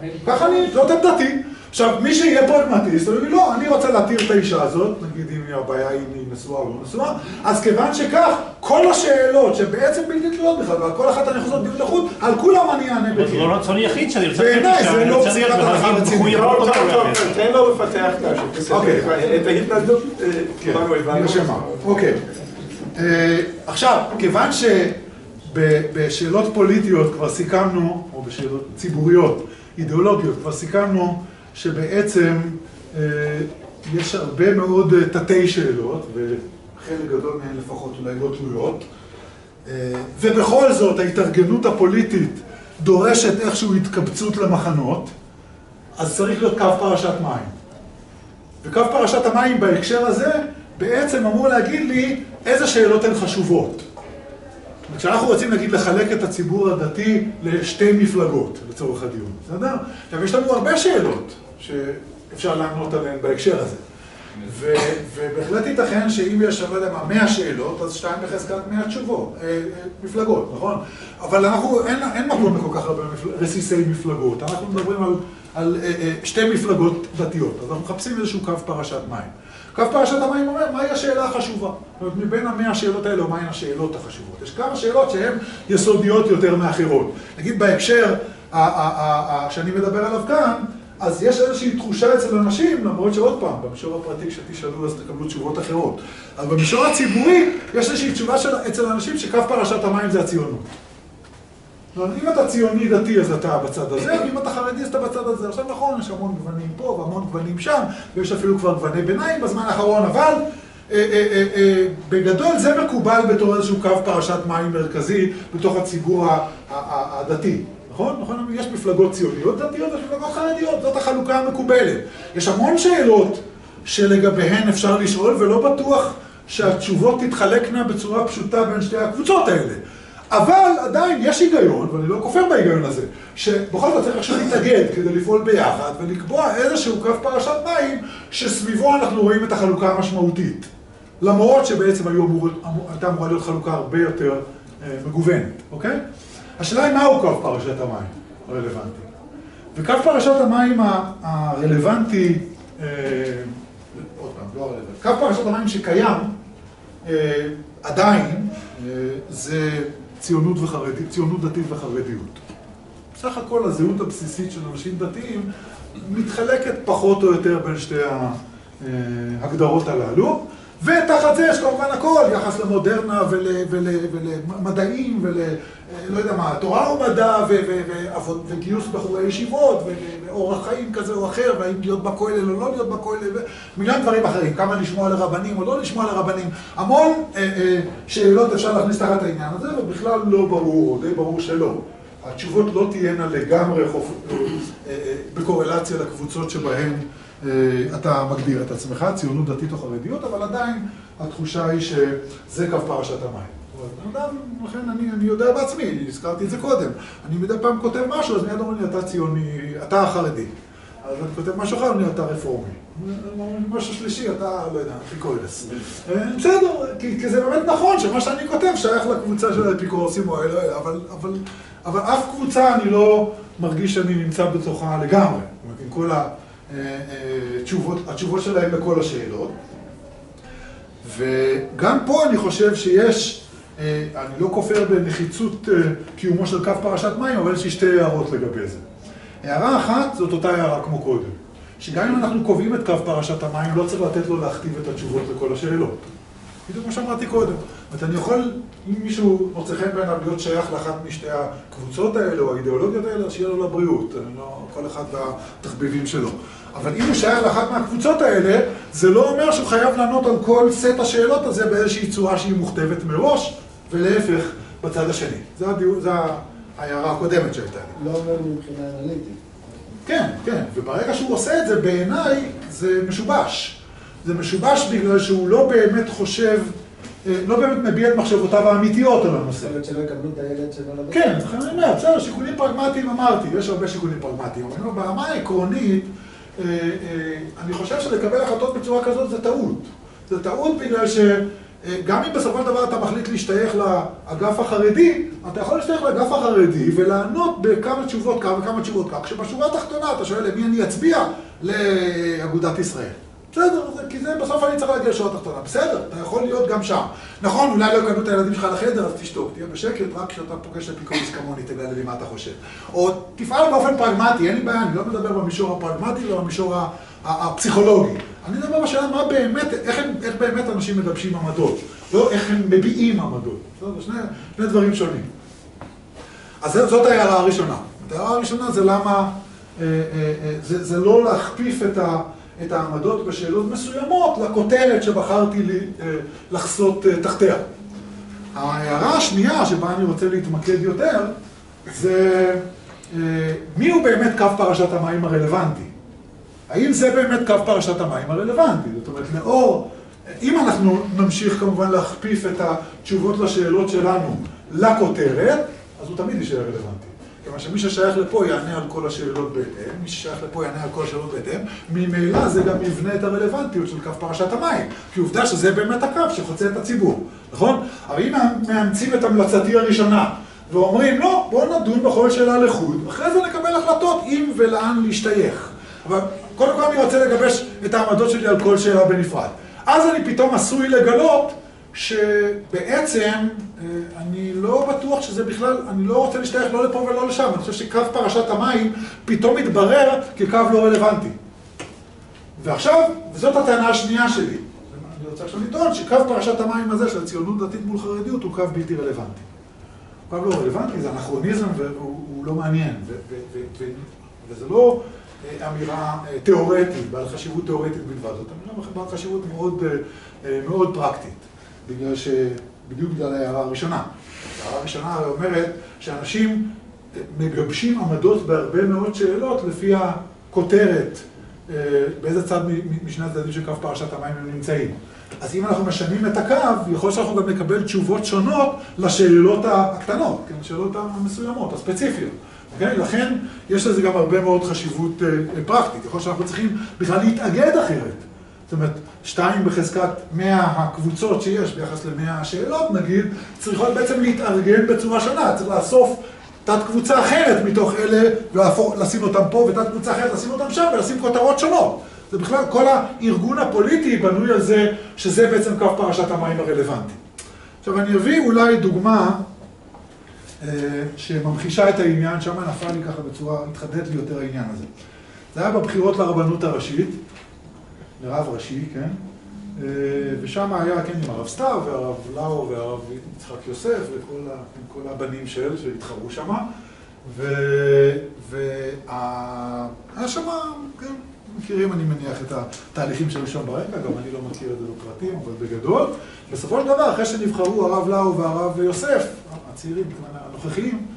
ככה זאת עמדתי. עכשיו, מי שיהיה פרגמטיסט, הוא יגיד, לא, אני רוצה להתיר את האישה הזאת, נגיד אם הבעיה היא נשואה או לא נשואה, אז כיוון שכך, כל השאלות שבעצם בלתי תלויות בכלל, ועל כל אחת אני חוזר דיון לחוד, על כולם אני אענה בכלל. זה לא רצון יחיד שאני רוצה בעיניי זה לא פסיקת הלכה רצינית. תן לו לפתח את השאלה. את ההתנגדות, כולנו הבנו. אוקיי. עכשיו, כיוון שבשאלות פוליטיות כבר סיכמנו, או בשאלות ציבוריות, אידיאולוגיות, כבר סיכמנו שבעצם יש הרבה מאוד תתי שאלות, וחלק גדול מהן לפחות אולי לא תלויות, ובכל זאת ההתארגנות הפוליטית דורשת איכשהו התקבצות למחנות, אז צריך להיות קו פרשת מים. וקו פרשת המים בהקשר הזה בעצם אמור להגיד לי איזה שאלות הן חשובות. כשאנחנו רוצים, נגיד, לחלק את הציבור הדתי לשתי מפלגות, לצורך הדיון, בסדר? עכשיו, יש לנו הרבה שאלות שאפשר לענות עליהן בהקשר הזה. ובהחלט ייתכן שאם יש, אני לא יודע מה, 100 שאלות, אז 2 בחזקת 100 תשובות, מפלגות, נכון? אבל אין מקום לכל כך הרבה רסיסי מפלגות. אנחנו מדברים על 2 מפלגות דתיות, אז אנחנו מחפשים איזשהו קו פרשת מים. קו פרשת המים אומר, מהי השאלה החשובה? זאת אומרת, מבין 100 השאלות האלה, מהי השאלות החשובות? יש כמה שאלות שהן יסודיות יותר מאחרות. נגיד, בהקשר שאני מדבר עליו כאן, אז יש איזושהי תחושה אצל אנשים, למרות שעוד פעם, במישור הפרטי כשתשאלו אז תקבלו תשובות אחרות. אבל במישור הציבורי, יש איזושהי תשובה אצל אנשים שקו פרשת המים זה הציונות. אם אתה ציוני דתי אז אתה בצד הזה, ואם אתה חרדי אז אתה בצד הזה. עכשיו נכון, יש המון גוונים פה והמון גוונים שם, ויש אפילו כבר גווני ביניים בזמן האחרון, אבל בגדול זה מקובל בתור איזשהו קו פרשת מים מרכזי בתוך הציבור הדתי. נכון? נכון? יש מפלגות ציוניות דתיות, יש מפלגות חרדיות, זאת החלוקה המקובלת. יש המון שאלות שלגביהן אפשר לשאול, ולא בטוח שהתשובות תתחלקנה בצורה פשוטה בין שתי הקבוצות האלה. אבל עדיין יש היגיון, ואני לא כופר בהיגיון הזה, שבכל זאת צריך עכשיו להתאגד כדי לפעול ביחד ולקבוע איזשהו קו פרשת מים שסביבו אנחנו רואים את החלוקה המשמעותית. למרות שבעצם הייתה אמורה להיות חלוקה הרבה יותר מגוונת, אוקיי? השאלה היא מהו קו פרשת המים הרלוונטי. וקו פרשת המים הרלוונטי, עוד פעם, לא הרלוונטי, קו פרשת המים שקיים עדיין זה ציונות דתית וחרדיות. בסך הכל הזהות הבסיסית של אנשים דתיים מתחלקת פחות או יותר בין שתי ההגדרות הללו, ותחת זה יש כמובן הכל, יחס למודרנה ולמדעים לא יודע מה, תורה ומדע וגיוס בחורי ישיבות ואורח חיים כזה או אחר, והאם להיות בכולל או לא להיות בכולל, ומיליון דברים אחרים, כמה לשמוע לרבנים או לא לשמוע לרבנים. המון שאלות אפשר להכניס תחת העניין הזה, ובכלל לא ברור, די ברור שלא. התשובות לא תהיינה לגמרי בקורלציה לקבוצות שבהן אתה מגדיר את עצמך, ציונות דתית או חרדיות, אבל עדיין התחושה היא שזה קו פרשת המים. לכן אני יודע בעצמי, הזכרתי את זה קודם. אני מדי פעם כותב משהו, אז מיד אומרים לי, אתה ציוני, אתה חרדי. אז אני כותב משהו אחר, אני אתה רפורמי. משהו שלישי, אתה, לא יודע, אפיקורס. בסדר, כי זה באמת נכון שמה שאני כותב שייך לקבוצה של האפיקורסים או האלה, אבל אף קבוצה אני לא מרגיש שאני נמצא בתוכה לגמרי. עם כל התשובות שלהם לכל השאלות. וגם פה אני חושב שיש, אני לא כופר בנחיצות קיומו של קו פרשת מים, אבל יש לי 2 הערות לגבי זה. הערה אחת זאת אותה הערה כמו קודם, שגם אם אנחנו קובעים את קו פרשת המים, לא צריך לתת לו להכתיב את התשובות לכל השאלות. בדיוק כמו שאמרתי קודם. אני יכול, אם מישהו מוצא חן בעיניו להיות שייך לאחת משתי הקבוצות האלה או האידיאולוגיות האלה, שיהיה לו לבריאות, כל אחד והתחביבים שלו. אבל אם הוא שייך לאחת מהקבוצות האלה, זה לא אומר שהוא חייב לענות על כל סט השאלות הזה באיזושהי צורה שהיא מוכתבת מראש, ולהפך בצד השני. זה ההערה הקודמת שהייתה לי. לא אומר מבחינה אנליטית. כן, כן, וברגע שהוא עושה את זה, בעיניי זה משובש. זה משובש בגלל שהוא לא באמת חושב, לא באמת מביע את מחשבותיו האמיתיות על הנושא. זאת אומרת שלא יקבלו את הילד שלו לבית. כן, אני אומר, בסדר, שיקולים פרגמטיים אמרתי, יש הרבה שיקולים פרגמטיים. אבל ברמה העקרונית, אני חושב שלקבל החלטות בצורה כזאת זה טעות. זה טעות בגלל גם אם בסופו של דבר אתה מחליט להשתייך לאגף החרדי, אתה יכול להשתייך לאגף החרדי ולענות בכמה תשובות כך וכמה תשובות כך. כשבשורה התחתונה אתה שואל למי אני אצביע לאגודת ישראל. בסדר, כי זה בסוף אני צריך להגיע לשורה התחתונה. בסדר, אתה יכול להיות גם שם. נכון, אולי לא יקבלו את הילדים שלך לחדר, אז תשתוק, תהיה בשקט, רק כשאתה פוגש אפיקורוס כמוני, תגלה לי מה אתה חושב. או תפעל באופן פרגמטי, אין לי בעיה, אני לא מדבר במישור הפרגמטי, לא במישור הפסיכולוגי. אני מדבר בשאלה מה באמת, איך באמת אנשים מגבשים עמדות, לא איך הם מביעים עמדות. שני דברים שונים. אז זאת ההערה הראשונה. ההערה הראשונה זה למה, זה לא להכפיף את העמדות בשאלות מסוימות לכותרת שבחרתי לחסות תחתיה. ההערה השנייה שבה אני רוצה להתמקד יותר, זה מי הוא באמת קו פרשת המים הרלוונטי? האם זה באמת קו פרשת המים הרלוונטי? זאת אומרת, לאור, אם אנחנו נמשיך כמובן להכפיף את התשובות לשאלות שלנו לכותרת, אז הוא תמיד יישאר רלוונטי. כיוון שמי ששייך לפה יענה על כל השאלות בהתאם, מי ששייך לפה יענה על כל השאלות בהתאם, ממילא זה גם יבנה את הרלוונטיות של קו פרשת המים, כי עובדה שזה באמת הקו שחוצה את הציבור, נכון? אבל אם מאמצים את המלצתי הראשונה ואומרים, לא, בואו נדון בכל שאלה לחוד, אחרי זה נקבל החלטות אם ולאן להשתייך. אבל קודם כל אני רוצה לגבש את העמדות שלי על כל שאלה בנפרד. אז אני פתאום עשוי לגלות שבעצם אני לא בטוח שזה בכלל, אני לא רוצה להשתייך לא לפה ולא לשם. אני חושב שקו פרשת המים פתאום מתברר כקו לא רלוונטי. ועכשיו, וזאת הטענה השנייה שלי. אני רוצה עכשיו לטעון שקו פרשת המים הזה של הציונות דתית מול חרדיות הוא קו בלתי רלוונטי. קו לא רלוונטי, זה אנכרוניזם והוא לא מעניין. וזה לא אמירה תיאורטית, בעל חשיבות תיאורטית בלבד. זאת אמירה בעל חשיבות מאוד פרקטית. בדיוק בגלל ההערה הראשונה. ההערה הראשונה אומרת שאנשים מגבשים עמדות בהרבה מאוד שאלות לפי הכותרת באיזה צד משני הצדדים של קו פרשת המים הם נמצאים. אז אם אנחנו משנים את הקו, יכול שאנחנו גם נקבל תשובות שונות לשאלות הקטנות, כן? לשאלות המסוימות, הספציפיות. Okay? לכן יש לזה גם הרבה מאוד חשיבות פרקטית. יכול שאנחנו צריכים בכלל להתאגד אחרת. זאת אומרת, 2 בחזקת 100 הקבוצות שיש ביחס ל100 השאלות, נגיד, צריכות בעצם להתארגן בצורה שונה. צריך לאסוף תת קבוצה אחרת מתוך אלה ולשים אותם פה, ותת קבוצה אחרת לשים אותם שם ולשים כותרות שונות. זה בכלל, כל הארגון הפוליטי בנוי על זה, שזה בעצם קו פרשת המים הרלוונטי. עכשיו, אני אביא אולי דוגמה שממחישה את העניין, שם נפל לי ככה בצורה, התחדד לי יותר העניין הזה. זה היה בבחירות לרבנות הראשית, לרב ראשי, כן? ושם היה, כן, עם הרב סתיו והרב לאו והרב יצחק יוסף וכל הבנים שהתחרו שם. והיה שם, כן, מכירים, אני מניח, את התהליכים שהיו שם ברקע, גם אני לא מכיר את זה בפרטים, אבל בגדול. בסופו של דבר, אחרי שנבחרו הרב לאו והרב יוסף, הצעירים, הנוכחיים,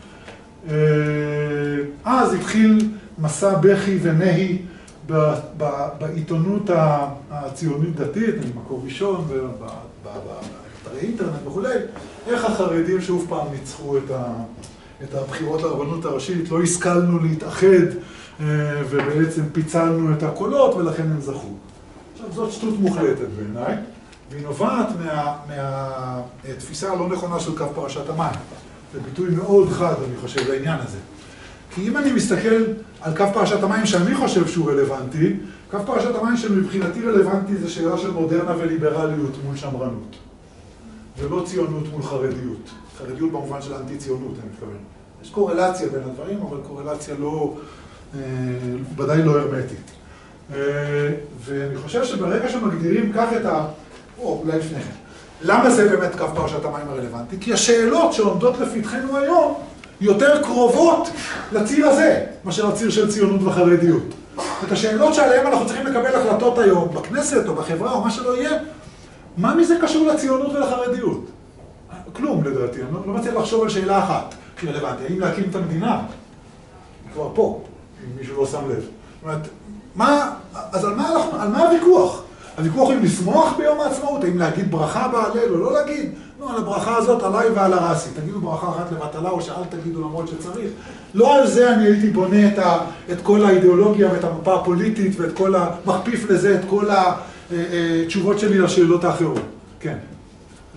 אז התחיל מסע בכי ונהי בעיתונות הציונית דתית, ממקור ראשון, באתרי אינטרנט וכולי, איך החרדים שוב פעם ניצחו את הבחירות לרבנות הראשית, לא השכלנו להתאחד ובעצם פיצלנו את הקולות ולכן הם זכו. עכשיו זאת שטות מוחלטת בעיניי, והיא נובעת מהתפיסה הלא נכונה של קו פרשת המים. זה ביטוי מאוד חד, אני חושב, לעניין הזה. כי אם אני מסתכל על קו פרשת המים שאני חושב שהוא רלוונטי, קו פרשת המים שמבחינתי רלוונטי זה שאלה של מודרנה וליברליות מול שמרנות. ולא ציונות מול חרדיות. חרדיות במובן של אנטי-ציונות, אני מתכוון. יש קורלציה בין הדברים, אבל קורלציה לא, ודאי לא הרמטית. ואני חושב שברגע שמגדירים כך את אולי לפני כן. למה זה באמת קו פרשת המים הרלוונטי? כי השאלות שעומדות לפתחנו היום יותר קרובות לציר הזה, מאשר הציר של ציונות וחרדיות. את השאלות שעליהן אנחנו צריכים לקבל החלטות היום, בכנסת או בחברה או מה שלא יהיה, מה מזה קשור לציונות ולחרדיות? כלום לדעתי, אני לא מצליח לחשוב על שאלה אחת שהיא רלוונטית. האם להקים את המדינה? היא כבר פה, אם מישהו לא שם לב. זאת אומרת, אז על מה הוויכוח? הוויכוח אם לשמוח ביום העצמאות, האם להגיד ברכה בהלל או לא להגיד? לא, על הברכה הזאת עליי ועל הרסי. תגידו ברכה אחת לבטלה או שאל תגידו למרות שצריך. לא על זה אני הייתי בונה את כל האידיאולוגיה ואת המפה הפוליטית ואת כל מכפיף לזה, את כל התשובות שלי לשאלות האחרות. כן.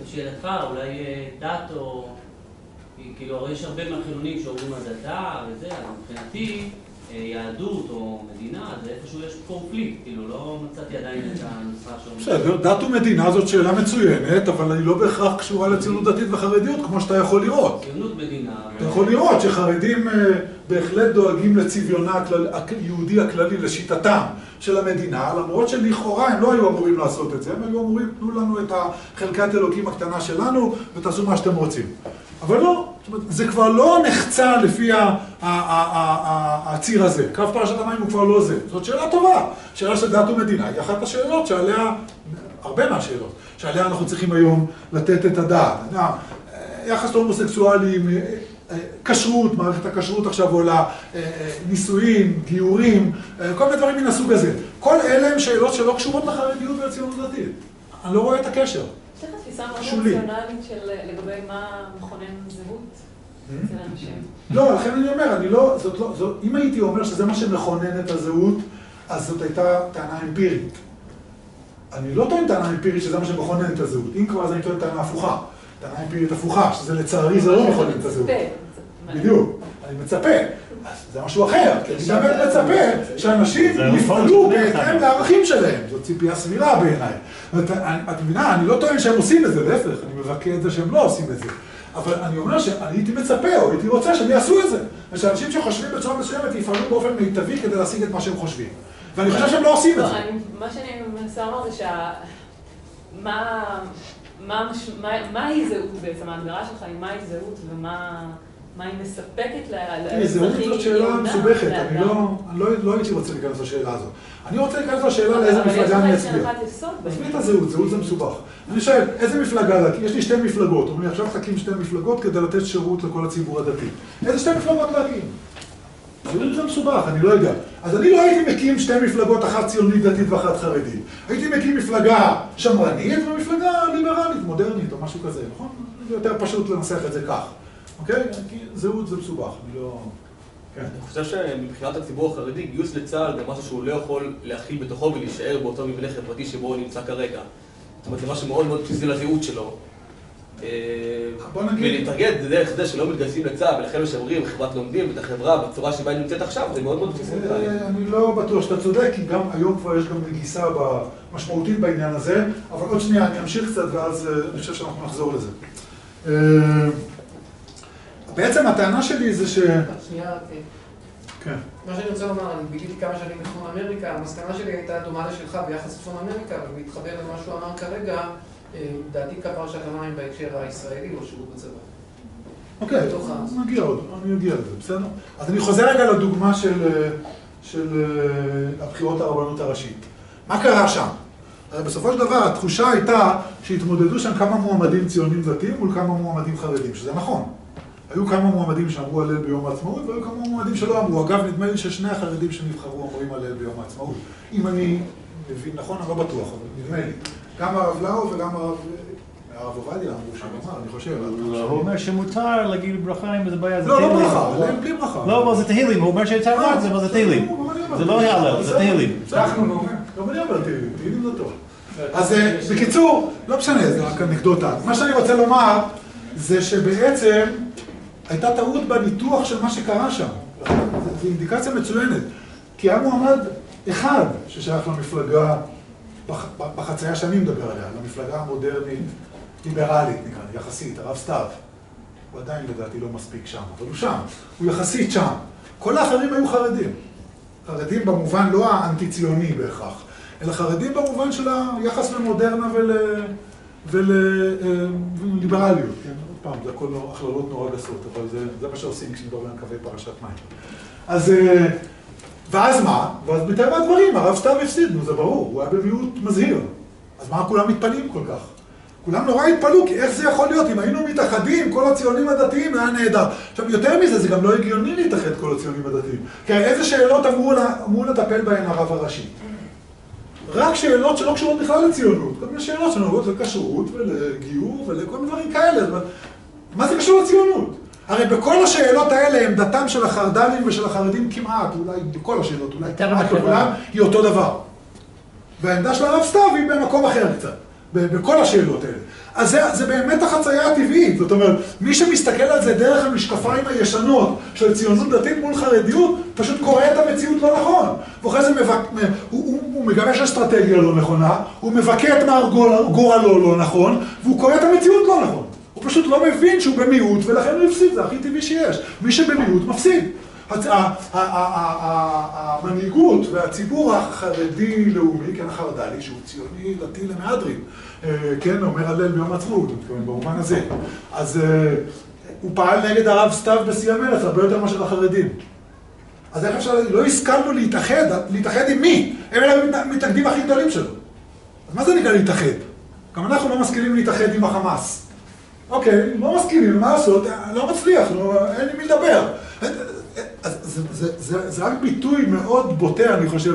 לשאלתך, אולי דת או... כאילו, הרי יש הרבה מהחילונים שאומרים הדתה וזה, אז מבחינתי, יהדות או מדינה, זה איפשהו יש קונפליקט, כאילו, לא מצאתי עדיין את הנוסחה שאומרת. בסדר, דת ומדינה זאת שאלה מצוינת, אבל היא לא בהכרח קשורה לציונות דתית וחרדיות, כמו שאתה יכול לראות. ציונות מדינה... אתה יכול לראות שחרדים בהחלט דואגים לצביונה היהודי הכללי, לשיטתם של המדינה, למרות שלכאורה הם לא היו אמורים לעשות את זה, הם היו אמורים, תנו לנו את חלקת אלוקים הקטנה שלנו ותעשו מה שאתם רוצים. אבל לא, זאת אומרת, זה כבר לא נחצה לפי הציר הזה. קו פרשת המים הוא כבר לא זה. זאת שאלה טובה. שאלה של דת ומדינה היא אחת השאלות שעליה, הרבה מהשאלות, שעליה אנחנו צריכים היום לתת את הדעת. יחס להומוסקסואלים, כשרות, מערכת הכשרות עכשיו עולה, נישואים, גיורים, כל מיני דברים מן הסוג הזה. כל אלה הם שאלות שלא קשורות לחרדיות ולציונות דתית. אני לא רואה את הקשר. יש לך תפיסה מאוד רציונלית לגבי מה מכונן זהות אצל אנשים. לא, לכן אני אומר, אם הייתי אומר שזה מה שמכונן את הזהות, אז זאת הייתה טענה אמפירית. אני לא טוען טענה אמפירית שזה מה שמכונן את הזהות. אם כבר, אז אני טוען טענה הפוכה. טענה אמפירית הפוכה, שזה לצערי זה לא מכונן את הזהות. בדיוק, אני מצפה. אז זה משהו אחר, כי אני באמת מצפה שאנשים יפעלו בהתאם לערכים שלהם. זו ציפייה סבירה בעיניי. את מבינה, אני לא טוען שהם עושים את זה, להפך, אני מבקר את זה שהם לא עושים את זה. אבל אני אומר שאני הייתי מצפה, או הייתי רוצה שהם יעשו את זה. ושאנשים שחושבים בצורה מסוימת יפעלו באופן מיטבי כדי להשיג את מה שהם חושבים. ואני חושב שהם לא עושים את זה. מה שאני מנסה לומר זה מהי זהות בעצם? ההגדרה שלך היא מהי זהות ומה היא מספקת לאזרחים? זהות זאת שאלה מסובכת, אני לא הייתי רוצה להיכנס לשאלה הזאת. אני רוצה להיכנס לשאלה לאיזה מפלגה אני אצביע. עזבי את הזהות, זהות זה מסובך. אני שואל, איזה מפלגה, יש לי שתי מפלגות, אומרים לי עכשיו תקים שתי מפלגות כדי לתת שירות לכל הציבור הדתי. איזה שתי מפלגות להקים? זהות זה מסובך, אני לא יודע. אז אני לא הייתי מקים שתי מפלגות, אחת ציונית דתית ואחת חרדית. הייתי מקים מפלגה שמרנית ומפלגה ליברלית, מודרנית או משהו כזה, נכון? זה יותר פשוט לנסח את זה כך. אוקיי? כי זהות זה מסובך, אני לא... כן. אני חושב שמבחינת הציבור החרדי, גיוס לצה"ל זה משהו שהוא לא יכול להכיל בתוכו ולהישאר באותו מבנה חברתי שבו הוא נמצא כרגע. זאת אומרת, זה משהו מאוד מאוד בסיסי לזהות שלו. ולהתאגד דרך זה שלא מתגייסים לצה"ל ולכן משמרים חברת לומדים ואת החברה בצורה שבה היא נמצאת עכשיו, זה מאוד מאוד בסיסי. אני לא בטוח שאתה צודק, כי גם היום כבר יש גם נגיסה משמעותית בעניין הזה, אבל עוד שנייה, אני אמשיך קצת ואז אני חושב שאנחנו נחזור לזה. בעצם הטענה שלי זה שנייה, כן. מה שאני רוצה לומר, אני ביליתי כמה שנים בצפון אמריקה, המסקנה שלי הייתה דומה לשלך ביחס לצפון אמריקה, ולהתחבר למה שהוא אמר כרגע, דעתי כפרשת המים בהקשר הישראלי או שירות בצבא. אוקיי, אני אגיע לזה, בסדר? אז אני חוזר רגע לדוגמה של הבחירות הרבנות הראשית. מה קרה שם? הרי בסופו של דבר התחושה הייתה שהתמודדו שם כמה מועמדים ציונים דתיים מול כמה מועמדים חרדים, שזה נכון. היו כמה מועמדים שאמרו הלל ביום העצמאות, והיו כמה מועמדים שלא אמרו. אגב, נדמה לי ששני החרדים שנבחרו אומרים הלל ביום העצמאות. אם אני מבין נכון, אני לא בטוח, אבל נדמה לי. גם הרב לאו וגם הרב עובדיה אמרו שם, אני חושב. הוא אומר שמותר להגיד ברכה אם זה בעיה, זה לא, תהילים. לא ברכה, הלל בלי ברכה. לא, אבל זה תהילים, הוא אומר שיותר רק זה, אבל זה תהילים. זה לא הלל, זה תהילים. גם אני אומר תהילים, תהילים זה טוב. אז בקיצור, לא משנה, זה רק אנקדוטה. מה שאני רוצה לומר זה שבעצם הייתה טעות בניתוח של מה שקרה שם. זו אינדיקציה מצוינת. כי היה מועמד אחד ששייך למפלגה, בחצאיה שאני מדבר עליה, למפלגה המודרנית, ליברלית נקרא, יחסית, הרב סתיו. הוא עדיין לדעתי לא מספיק שם, אבל הוא שם. הוא יחסית שם. כל האחרים היו חרדים. חרדים במובן לא האנטי-ציוני בהכרח, אלא חרדים במובן של היחס למודרנה וליברליות. פעם, זה הכל הכללות נורא גסות, אבל זה מה שעושים כשמדברים על קווי פרשת מים. אז, ואז מה? ואז מטבע הדברים, הרב סתיו הפסיד, זה ברור, הוא היה במיעוט מזהיר. אז מה כולם מתפלאים כל כך? כולם נורא התפלאו, כי איך זה יכול להיות? אם היינו מתאחדים, כל הציונים הדתיים, היה נהדר. עכשיו, יותר מזה, זה גם לא הגיוני להתאחד כל הציונים הדתיים. כי איזה שאלות אמרו לטפל בהן הרב הראשי? רק שאלות שלא קשורות בכלל לציונות. כל מיני שאלות שנוגעות לכשרות ולגיור ולכל מיני דברים כאלה. מה זה קשור לציונות? הרי בכל השאלות האלה, עמדתם של החרד"לים ושל החרדים כמעט, אולי בכל השאלות, אולי כמעט בכולם, היא אותו דבר. והעמדה של הרב סתיו היא במקום אחר קצת. בכל השאלות האלה. אז זה באמת החצייה הטבעית, זאת אומרת, מי שמסתכל על זה דרך המשקפיים הישנות של ציונות דתית מול חרדיות, פשוט קורא את המציאות לא נכון. ואחרי זה הוא מגבש אסטרטגיה לא נכונה, הוא מבקר את מר גורלו לא נכון, והוא קורא את המציאות לא נכון. הוא פשוט לא מבין שהוא במיעוט, ולכן הוא הפסיד, זה הכי טבעי שיש. מי שבמיעוט מפסיד. המנהיגות והציבור החרדי-לאומי, כן, החרד"לי, שהוא ציוני דתי למהדרין, כן, אומר הלל ביום העצמאות, במובן הזה. אז הוא פעל נגד הרב סתיו בשיא המלך, הרבה יותר מאשר החרדים. אז איך אפשר, לא הסכמנו להתאחד עם מי? הם אלה המתאגדים הכי גדולים שלו. אז מה זה נקרא להתאחד? גם אנחנו לא מסכימים להתאחד עם החמאס. אוקיי, לא מסכימים, מה לעשות? לא מצליח, אין לי מי לדבר. זה רק ביטוי מאוד בוטה, אני חושב,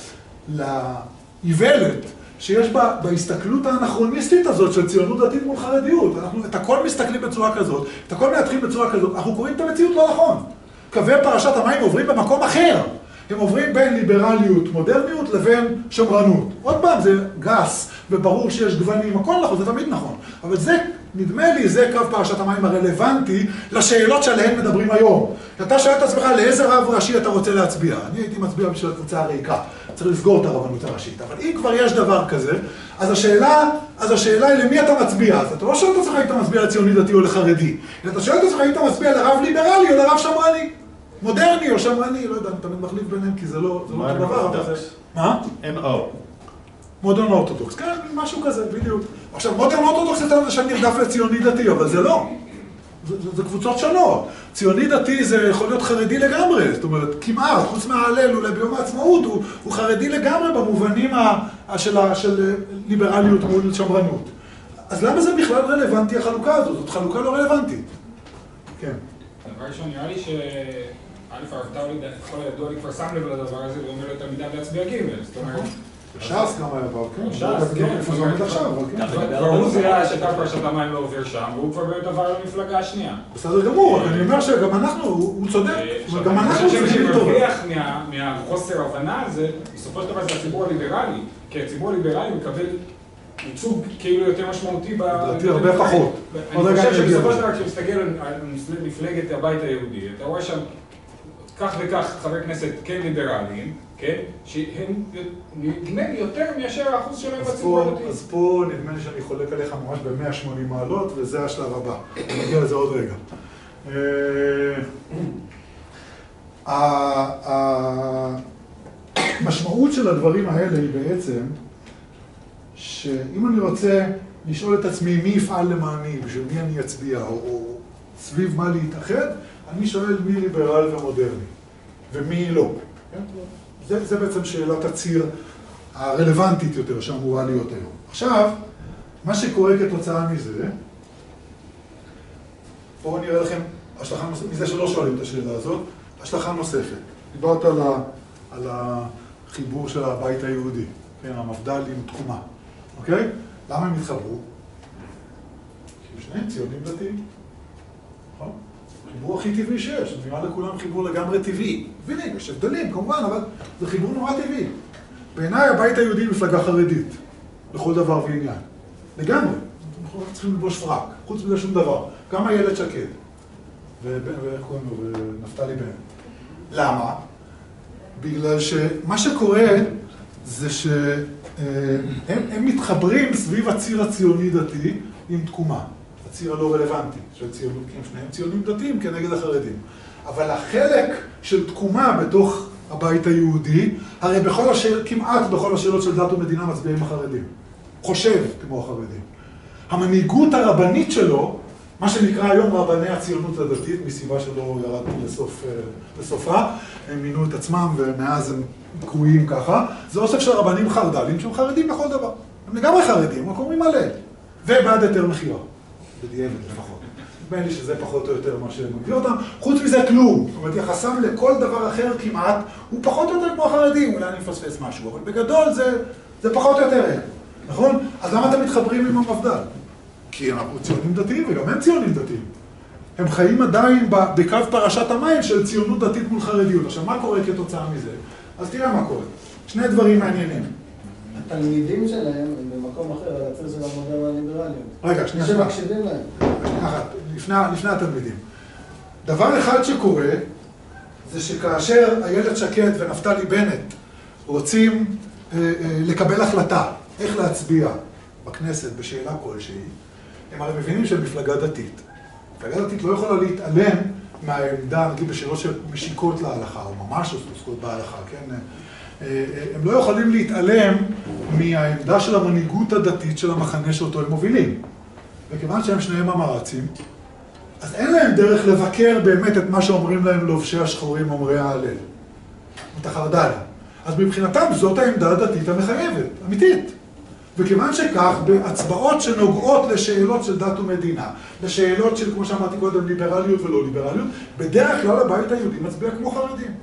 לאיוולת שיש בהסתכלות האנכרוניסטית הזאת של ציונות דתית מול חרדיות. אנחנו את הכל מסתכלים בצורה כזאת, את הכל מנתחים בצורה כזאת, אנחנו קוראים את המציאות לא נכון. קווי פרשת המים עוברים במקום אחר. הם עוברים בין ליברליות, מודרניות, לבין שמרנות. עוד פעם, זה גס, וברור שיש גוונים, הכל נכון, זה תמיד נכון. אבל זה, נדמה לי, זה קו פרשת המים הרלוונטי לשאלות שעליהן מדברים היום. אתה שואל את עצמך, לאיזה רב ראשי אתה רוצה להצביע? אני הייתי מצביע בשביל הקבוצה הריקה. צריך לסגור את הרבנות הראשית. אבל אם כבר יש דבר כזה, אז השאלה היא למי אתה מצביע. אז אתה לא שואל את עצמך אם אתה מצביע לציוני דתי או לחרדי. אתה שואל את עצמך אם אתה מצביע לרב ליברלי או לרב שמרני. מודרני או שמרני, לא יודע, אני תמיד מחליף ביניהם כי זה לא דבר. מה? M.O. מודרן אורתודוקס, כן, משהו כזה, בדיוק. עכשיו, מודרן אורתודוקס יותר זה שאני נרדף לציוני דתי, אבל זה לא. זה קבוצות שונות. ציוני דתי זה יכול להיות חרדי לגמרי, זאת אומרת, כמעט, חוץ מההלל, אולי ביום העצמאות, הוא חרדי לגמרי במובנים של ליברליות מול שמרנות. אז למה זה בכלל רלוונטי החלוקה הזאת? זאת חלוקה לא רלוונטית. כן. דבר ראשון, נראה לי הרב טאולי, ככל הידוע לי כבר שם לב לדבר הזה, ואומר לו תלמידיו להצביע ג', זאת אומרת... בש"ס גם היה בעבר, כן. בש"ס, כן. איפה זה עומד עכשיו, אבל כן. כבר הוא זיהה שקו פרשת המים לא עובר שם, והוא כבר באמת עבר למפלגה השנייה. בסדר גמור, אני אומר שגם אנחנו, הוא צודק. גם אנחנו צריכים לטוב. שמרוויח מהחוסר הבנה הזה, בסופו של דבר זה הציבור הליברלי, כי הציבור הליברלי מקבל ייצוג כאילו יותר משמעותי לדעתי הרבה פחות. אני חושב שבסופו של דבר כשמסתכל על מפלגת הבית היהודי, אתה רואה שם כך וכך חברי כנסת כן ליברליים, כן? שהם נדמה לי יותר מאשר האחוז שלהם בציבור הדתי. אז פה נדמה לי שאני חולק עליך ממש ב-180 מעלות, וזה השלב הבא. אני מגיע לזה עוד רגע. המשמעות של הדברים האלה היא בעצם שאם אני רוצה לשאול את עצמי מי יפעל למעני, בשביל מי אני אצביע, או סביב מה להתאחד, אני שואל מי ליברל ומודרני, ומי לא. זה בעצם שאלת הציר הרלוונטית יותר שאמורה להיות היום. עכשיו, מה שקורה כתוצאה מזה, בואו נראה לכם השלכה נוספת, מזה שלא שואלים את השאלה הזאת, השלכה נוספת. דיברת על החיבור של הבית היהודי, כן, המפד"ל עם תקומה, אוקיי? למה הם התחברו? כי שניהם ציונים דתיים, נכון? חיבור הכי טבעי שיש, נראה לכולם חיבור לגמרי טבעי. מבינים, יש הבדלים כמובן, אבל זה חיבור נורא טבעי. בעיניי הבית היהודי מפלגה חרדית, לכל דבר ועניין. לגמרי. אנחנו לא צריכים לבוש פרק, חוץ מזה שום דבר. גם איילת שקד, ואיך קוראים לו, ונפתלי בנט. למה? בגלל שמה שקורה זה שהם מתחברים סביב הציר הציוני דתי עם תקומה. הציר הלא רלוונטי, של ציונות, כי הם שניהם ציונים דתיים כנגד החרדים. אבל החלק של תקומה בתוך הבית היהודי, הרי כמעט בכל השאלות של דת ומדינה מצביעים החרדים. חושב כמו החרדים. המנהיגות הרבנית שלו, מה שנקרא היום רבני הציונות הדתית, מסיבה שלא ירדנו לסופה, הם מינו את עצמם ומאז הם קרויים ככה, זה אוסף של רבנים חרד"לים שהם חרדים בכל דבר. הם לגמרי חרדים, רק אומרים מלא. ובעד יותר מחירה. בדיעבד לפחות. נדמה לי שזה פחות או יותר מה שמביא אותם. חוץ מזה כלום. זאת אומרת, יחסם לכל דבר אחר כמעט, הוא פחות או יותר כמו החרדים. אולי אני מפספס משהו, אבל בגדול זה פחות או יותר. נכון? אז למה אתם מתחברים עם המפד"ל? כי אנחנו ציונים דתיים, וגם הם ציונים דתיים. הם חיים עדיין בקו פרשת המים של ציונות דתית מול חרדיות. עכשיו, מה קורה כתוצאה מזה? אז תראה מה קורה. שני דברים מעניינים. התלמידים שלהם הם במקום אחר, על הציר של המודל הליברליות. רגע, שנייה. שמקשיבים להם. לפני התלמידים. דבר אחד שקורה, זה שכאשר איילת שקד ונפתלי בנט רוצים לקבל החלטה איך להצביע בכנסת בשאלה כלשהי, הם הרי מבינים שהם מפלגה דתית. מפלגה דתית לא יכולה להתעלם מהעמדה, נגיד בשאלות שמשיקות להלכה, או ממש עוסקות בהלכה, כן? הם לא יכולים להתעלם מהעמדה של המנהיגות הדתית של המחנה שאותו הם מובילים. וכיוון שהם שניהם אמרצים, אז אין להם דרך לבקר באמת את מה שאומרים להם לובשי השחורים אומרי ההלל. את החרד"לים. אז מבחינתם זאת העמדה הדתית המחייבת, אמיתית. וכיוון שכך, בהצבעות שנוגעות לשאלות של דת ומדינה, לשאלות של, כמו שאמרתי קודם, ליברליות ולא ליברליות, בדרך כלל הבית היהודי מצביע כמו חרדים.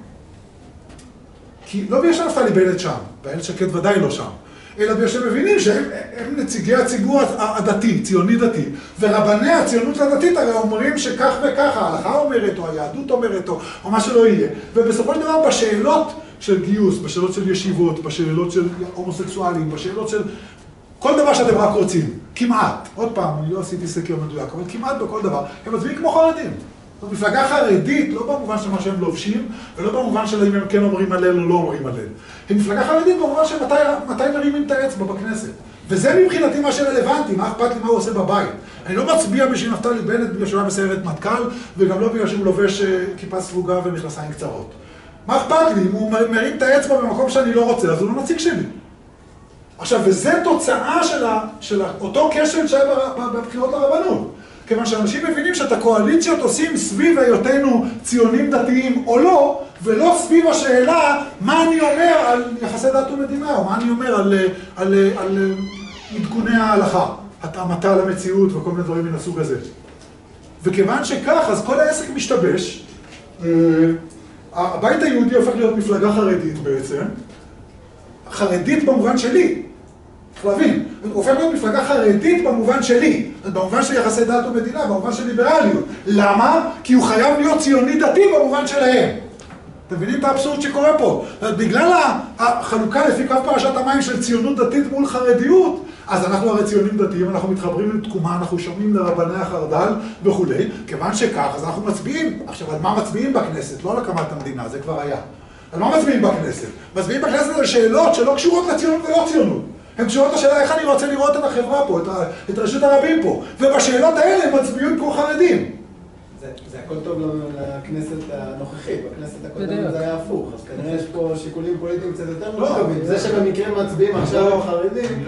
כי לא בגלל שנפתלי בנט שם, ואיילת שקד ודאי לא שם, אלא בגלל שהם מבינים שהם נציגי הציבור הדתי, ציוני דתי, ורבני הציונות הדתית הרי אומרים שכך וכך, ההלכה אומרת, או היהדות אומרת, או מה שלא יהיה. ובסופו של דבר בשאלות של גיוס, בשאלות של ישיבות, בשאלות של הומוסקסואלים, בשאלות של כל דבר שאתם רק רוצים, כמעט, עוד פעם, אני לא עשיתי סקר מדויק, אבל כמעט בכל דבר, הם מצביעים כמו חרדים. זאת מפלגה חרדית, לא במובן של מה שהם לובשים, ולא במובן של אם הם כן אומרים הלל או לא אומרים הלל. היא מפלגה חרדית במובן של מתי מרימים את האצבע בכנסת. וזה מבחינתי מה שרלוונטי, מה אכפת לי מה הוא עושה בבית. אני לא מצביע בשביל נפתלי בנט בגלל שהוא היה בסיירת מטכ"ל, וגם לא בגלל שהוא לובש כיפה סרוגה ומכנסיים קצרות. מה אכפת לי? אם הוא מרים את האצבע במקום שאני לא רוצה, אז הוא לא נציג שלי. עכשיו, וזה תוצאה של אותו כשל שהיה בבחירות לרבנות. כיוון שאנשים מבינים שאת הקואליציות עושים סביב היותנו ציונים דתיים או לא, ולא סביב השאלה מה אני אומר על יחסי דת ומדינה, או מה אני אומר על עדכוני ההלכה, התאמתה למציאות וכל מיני דברים מן הסוג הזה. וכיוון שכך, אז כל העסק משתבש, הבית היהודי הופך להיות מפלגה חרדית בעצם, חרדית במובן שלי, צריך להבין, הוא הופך להיות מפלגה חרדית במובן שלי, במובן של יחסי דת ומדינה, במובן של ליברליות. למה? כי הוא חייב להיות ציוני דתי במובן שלהם. אתם מבינים את האבסורד שקורה פה? בגלל החלוקה לפי קו פרשת המים של ציונות דתית מול חרדיות, אז אנחנו הרי ציונים דתיים, אנחנו מתחברים לתקומה, אנחנו שומעים לרבני החרד"ל וכו'. כיוון שכך, אז אנחנו מצביעים. עכשיו, על מה מצביעים בכנסת? לא על הקמת המדינה, זה כבר היה. על מה מצביעים בכנסת? מצביעים בכנסת על שאלות שלא קשורות לציונות ולא ציונות. הן קשורות לשאלה איך אני רוצה לראות את החברה פה, את רשות הרבים פה. ובשאלות האלה הם מצביעים כמו חרדים. זה הכל טוב לכנסת הנוכחית, בכנסת הקודמת זה היה הפוך, אז כנראה יש פה שיקולים פוליטיים קצת יותר מורכבים. זה שבמקרה מצביעים עכשיו חרדים,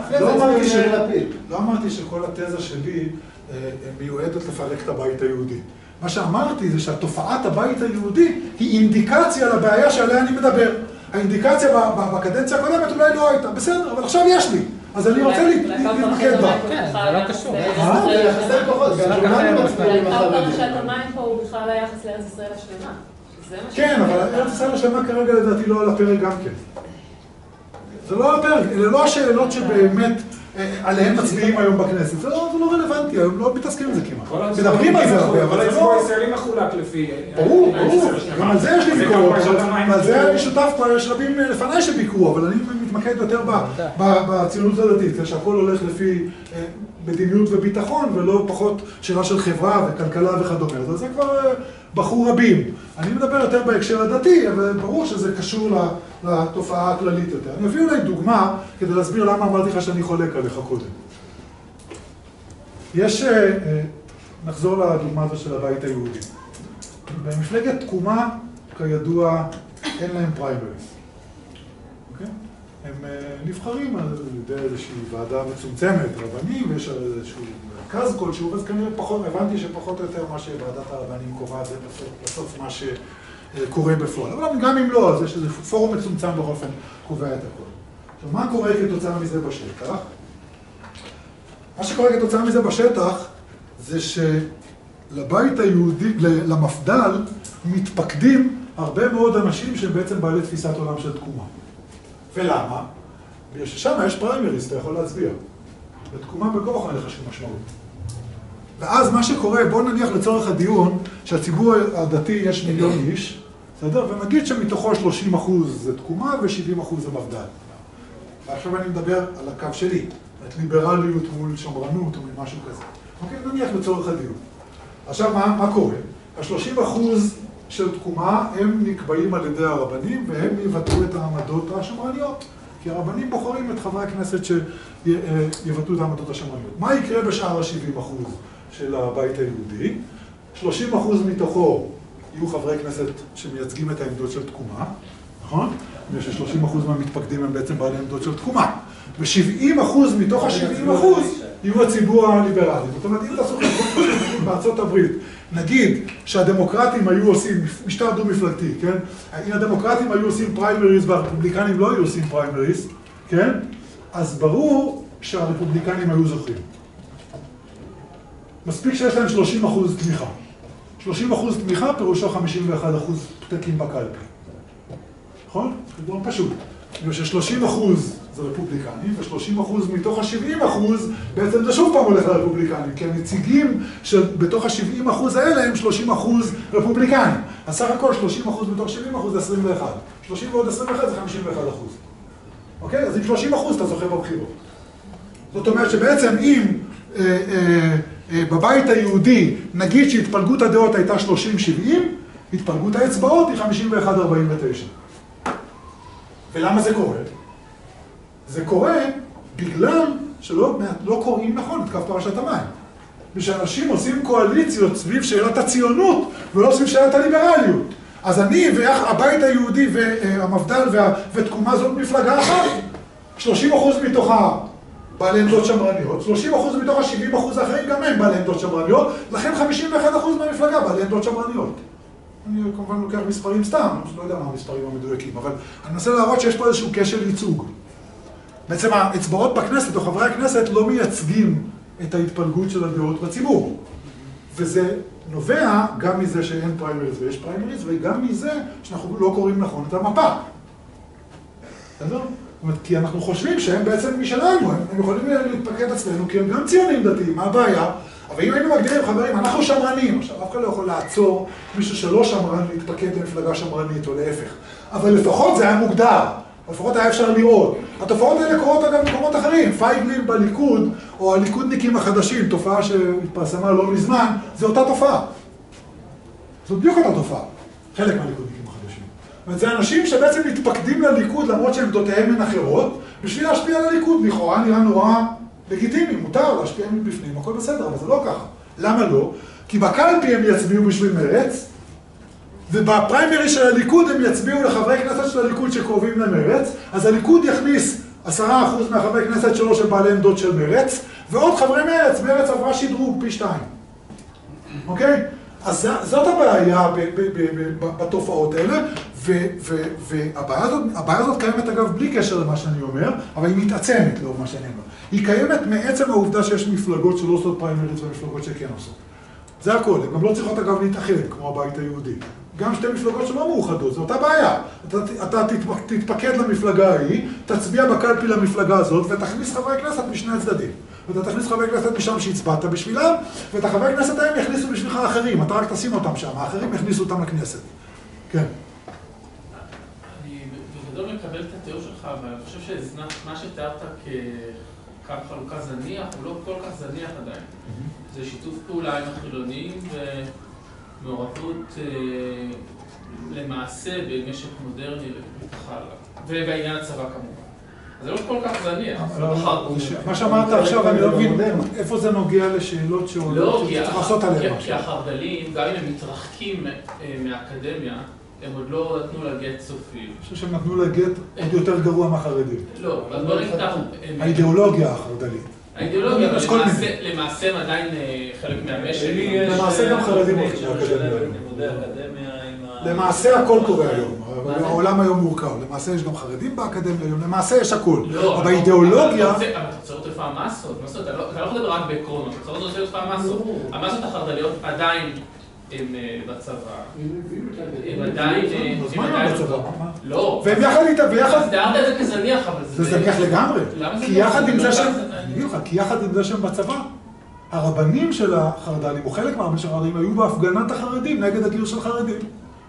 לא אמרתי שכל התזה שלי מיועדת לפרק את הבית היהודי. מה שאמרתי זה שהתופעת הבית היהודי היא אינדיקציה לבעיה שעליה אני מדבר. האינדיקציה בקדנציה הקודמת אולי לא הייתה, בסדר, אבל עכשיו יש לי. אז אני רוצה להתמקד בה. כן, זה לא קשור. זה יחסי כוחות, גם כולנו מצביעים עם החרדים. פרשת המים פה הוא בכלל היחס לארץ ישראל השלמה. כן, אבל ארץ ישראל השלמה כרגע לדעתי לא על הפרק גם כן. זה לא על הפרק, אלה לא השאלות שבאמת עליהן מצביעים היום בכנסת. זה לא רלוונטי, היום לא מתעסקים עם זה כמעט. מדברים על זה הרבה, אבל זה לא... כל הציבור הישראלי מחולק לפי... ברור, גם על זה יש לי ביקורת, ועל זה אני שותף פה, יש רבים לפניי שביקרו, אבל אני מתמקד יותר בציונות הדתית, שהכל הולך לפי מדיניות וביטחון, ולא פחות שאלה של חברה וכלכלה וכדומה. אז זה כבר בחור רבים. אני מדבר יותר בהקשר הדתי, אבל ברור שזה קשור לתופעה הכללית יותר. אני אביא אולי דוגמה כדי להסביר למה אמרתי לך שאני חולק עליך קודם. נחזור לדוגמה הזו של הבית היהודי. במפלגת תקומה, כידוע, אין להם פריימריז. אוקיי? הם נבחרים על ידי איזושהי ועדה מצומצמת, רבנים, ויש איזשהו מרכז כלשהו, אז כנראה פחות, הבנתי שפחות או יותר מה שוועדת הרבנים קובעת, זה בסוף מה שקורה בפועל. אבל גם אם לא, אז יש איזה פורום מצומצם בכל אופן קובע את הכל. עכשיו, מה קורה כתוצאה מזה בשטח? מה שקורה כתוצאה מזה בשטח, זה שלבית היהודי, למפד"ל, מתפקדים הרבה מאוד אנשים שהם בעצם בעלי תפיסת עולם של תקומה. ולמה? בגלל ששם יש פריימריז, אתה יכול להצביע. בתקומה בכוח אין לך שום משמעות. ואז מה שקורה, בואו נניח לצורך הדיון, שהציבור הדתי יש 1,000,000 איש, בסדר? ונגיד שמתוכו 30% זה תקומה ו70% זה מפד"ל. ועכשיו אני מדבר על הקו שלי, את ליברליות מול שמרנות או משהו כזה. אוקיי? נניח לצורך הדיון. עכשיו, מה קורה? ה-30% של תקומה הם נקבעים על ידי הרבנים והם יבטאו את העמדות השמרניות. כי הרבנים בוחרים את חברי הכנסת שיבטאו את העמדות השמרניות. מה יקרה בשאר ה-70% של הבית היהודי? 30% מתוכו יהיו חברי כנסת שמייצגים את העמדות של תקומה, נכון? ש-30% מהמתפקדים הם בעצם בעלי עמדות של תקומה. ו-70% מתוך ה-70% יהיו הציבור הליברלי. זאת אומרת, אם תעשו חשבון בארצות הברית, נגיד שהדמוקרטים היו עושים משטר דו-מפלגתי, כן? אם הדמוקרטים היו עושים פריימריז והרפובליקנים לא היו עושים פריימריז, כן? אז ברור שהרפובליקנים היו זוכים. מספיק שיש להם 30% תמיכה. 30% תמיכה פירושו 51% פתקים בקלפי. נכון? זה פשוט. ש-30% זה רפובליקנים, ו-30% מתוך ה-70% בעצם זה שוב פעם הולך לרפובליקנים, כי הנציגים שבתוך ה-70% האלה הם 30% רפובליקנים. אז סך הכל 30% מתוך 70% זה 21. 30 ועוד 21 זה 51%. אוקיי? אז עם 30% אתה זוכה בבחירות. זאת אומרת שבעצם אם בבית היהודי נגיד שהתפלגות הדעות הייתה 30-70, התפלגות האצבעות היא 51-49. ולמה זה קורה? זה קורה בגלל שלא קוראים נכון את קו פרשת המים. ושאנשים עושים קואליציות סביב שאלת הציונות ולא סביב שאלת הליברליות. אז אני והבית היהודי והמפד"ל ותקומה זאת מפלגה אחת, 30% מתוכה בעלי עמדות שמרניות, 30% מתוך ה-70% האחרים גם הם בעלי עמדות שמרניות, לכן 51% מהמפלגה בעלי עמדות שמרניות. אני כמובן לוקח מספרים סתם, לא יודע מה המספרים המדויקים, אבל אני מנסה להראות שיש פה איזשהו קשר ייצוג. בעצם האצבעות בכנסת או חברי הכנסת לא מייצגים את ההתפלגות של הדעות בציבור. וזה נובע גם מזה שאין פריימריז ויש פריימריז, וגם מזה שאנחנו לא קוראים נכון את המפה. בסדר? זאת אומרת, כי אנחנו חושבים שהם בעצם משלנו, הם יכולים להתפקד אצלנו, כי הם גם ציונים דתיים, מה הבעיה? אבל אם היינו מגדירים, חברים, אנחנו שמרנים. עכשיו, אף אחד לא יכול לעצור מישהו שלא שמרן להתפקד במפלגה שמרנית או להפך. אבל לפחות זה היה מוגדר, לפחות היה אפשר לראות. התופעות האלה קורות אגב במקומות אחרים. פייגלין בליכוד, או הליכודניקים החדשים, תופעה שהתפרסמה לא מזמן, זה אותה תופעה. זאת בדיוק אותה תופעה. חלק מהליכודניקים החדשים. זאת אומרת, זה אנשים שבעצם מתפקדים לליכוד למרות שעמדותיהם הן אחרות, בשביל להשפיע על הליכוד. לכאורה נראה נורא לגיטימי, מותר להשפיע מבפנים, הכל בסדר, אבל זה לא ככה. למה לא? כי בקלפי הם יצביעו בשביל מרץ, ובפריימרי של הליכוד הם יצביעו לחברי כנסת של הליכוד שקרובים למרץ, אז הליכוד יכניס 10% מהחברי כנסת שלו של בעלי עמדות של מרץ, ועוד חברי מרץ, מרץ עברה שדרוג פי 2. אוקיי? אז זאת הבעיה בתופעות האלה, והבעיה הזאת קיימת אגב בלי קשר למה שאני אומר, אבל היא מתעצמת לאור מה שאני אומר. היא קיימת מעצם העובדה שיש מפלגות שלא עושות פריימריז ומפלגות שכן עושות. זה הכל, הן גם לא צריכות אגב להתאחד כמו הבית היהודי. גם שתי מפלגות שלא מאוחדות, זו אותה בעיה. אתה תתפקד למפלגה ההיא, תצביע בקלפי למפלגה הזאת ותכניס חברי כנסת משני הצדדים. ואתה תכניס חברי כנסת משם שהצבעת בשבילם, ואת החברי כנסת ההם יכניסו בשבילך אחרים, אתה רק תשים אותם שם, האחרים יכניסו אותם לכנסת. כן. אני בגדול מקבל את התיאור שלך, אבל אני חושב שמה שתיארת כקו חלוקה זניח, הוא לא כל כך זניח עדיין. זה שיתוף פעולה עם החילונים ומעורבות למעשה במשק מודרני וכך הלאה. ובעניין הצבא כמובן. זה לא כל כך זניח. מה שאמרת עכשיו, אני לא מבין איפה זה נוגע לשאלות שצריך לעשות עליהן משהו. כי החרד"לים, גם אם הם מתרחקים מהאקדמיה, הם עוד לא נתנו לה גט סופי. אני חושב שהם נתנו לה גט עוד יותר גרוע מהחרדים. לא, אבל בוא נפתח... האידיאולוגיה החרד"לית. האידיאולוגיה, אבל למעשה הם עדיין חלק מהמשק. למעשה גם חרדים הולכים לאקדמיה. למעשה הכל קורה היום. העולם היום מורכב. למעשה יש גם חרדים באקדמיה היום. למעשה יש הכל. אבל האידיאולוגיה... אבל התוצאות איפה המסות. אתה לא יכול לדבר רק בעקרונות. התוצאות איפה המסות. המסות החרד"ליות עדיין הם בצבא. הם עדיין... אז מה הם בצבא? לא. והם יחד איתה, ויחד... אז תיארת את זה כזניח, אבל זה... זה זניח לגמרי. כי יחד עם זה שהם בצבא, הרבנים של החרד"לים, או חלק מהרבנים של החרד"לים, היו בהפגנת החרדים נגד הגיוס של חרדים.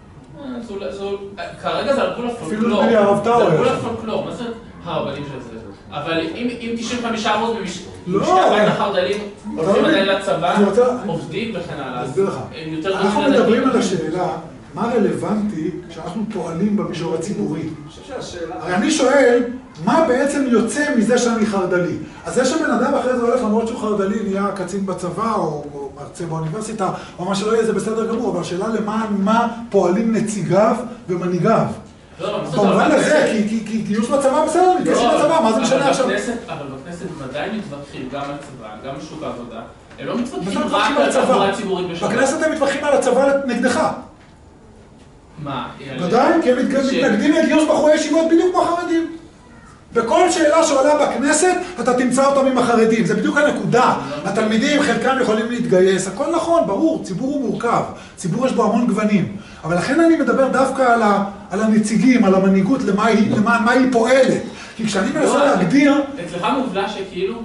כרגע זה על גבול הפולקלור. אפילו נדמה לי הרב טאו. זה על גבול הפולקלור. מה זה הרבנים של זה? אבל אם 95% משתי הבית החרד"לים הולכים עדיין לצבא, עובדים וכן הלאה, אז הם יותר אנחנו מדברים על השאלה, מה רלוונטי כשאנחנו פועלים במישור הציבורי? הרי אני שואל, מה בעצם יוצא מזה שאני חרד"לי? אז זה שבן אדם אחרי זה הולך למרות שהוא חרד"לי, נהיה קצין בצבא או מרצה באוניברסיטה, או מה שלא יהיה, זה בסדר גמור, אבל השאלה למען מה פועלים נציגיו ומנהיגיו. במובן הזה, כי גיוס בצבא בסדר, מתגייסים בצבא, מה זה משנה עכשיו? אבל בכנסת ודאי מתווכחים גם על צבא, גם בשוק העבודה. הם לא מתווכחים רק על תחבורה ציבורית בשבת. בכנסת הם מתווכחים על הצבא נגדך. מה? ודאי, כי הם מתנגדים לגיוס בחורי ישיבות בדיוק כמו החרדים. בכל שאלה שעולה בכנסת, אתה תמצא אותם עם החרדים. זה בדיוק הנקודה. התלמידים, חלקם יכולים להתגייס. הכל נכון, ברור, ציבור הוא מורכב. ציבור יש בו המון גוונים. אבל לכן אני מדבר דווקא על הנציגים, על המנהיגות, למען מה היא פועלת. כי כשאני מנסה להגדיר... אצלך מובלע שכאילו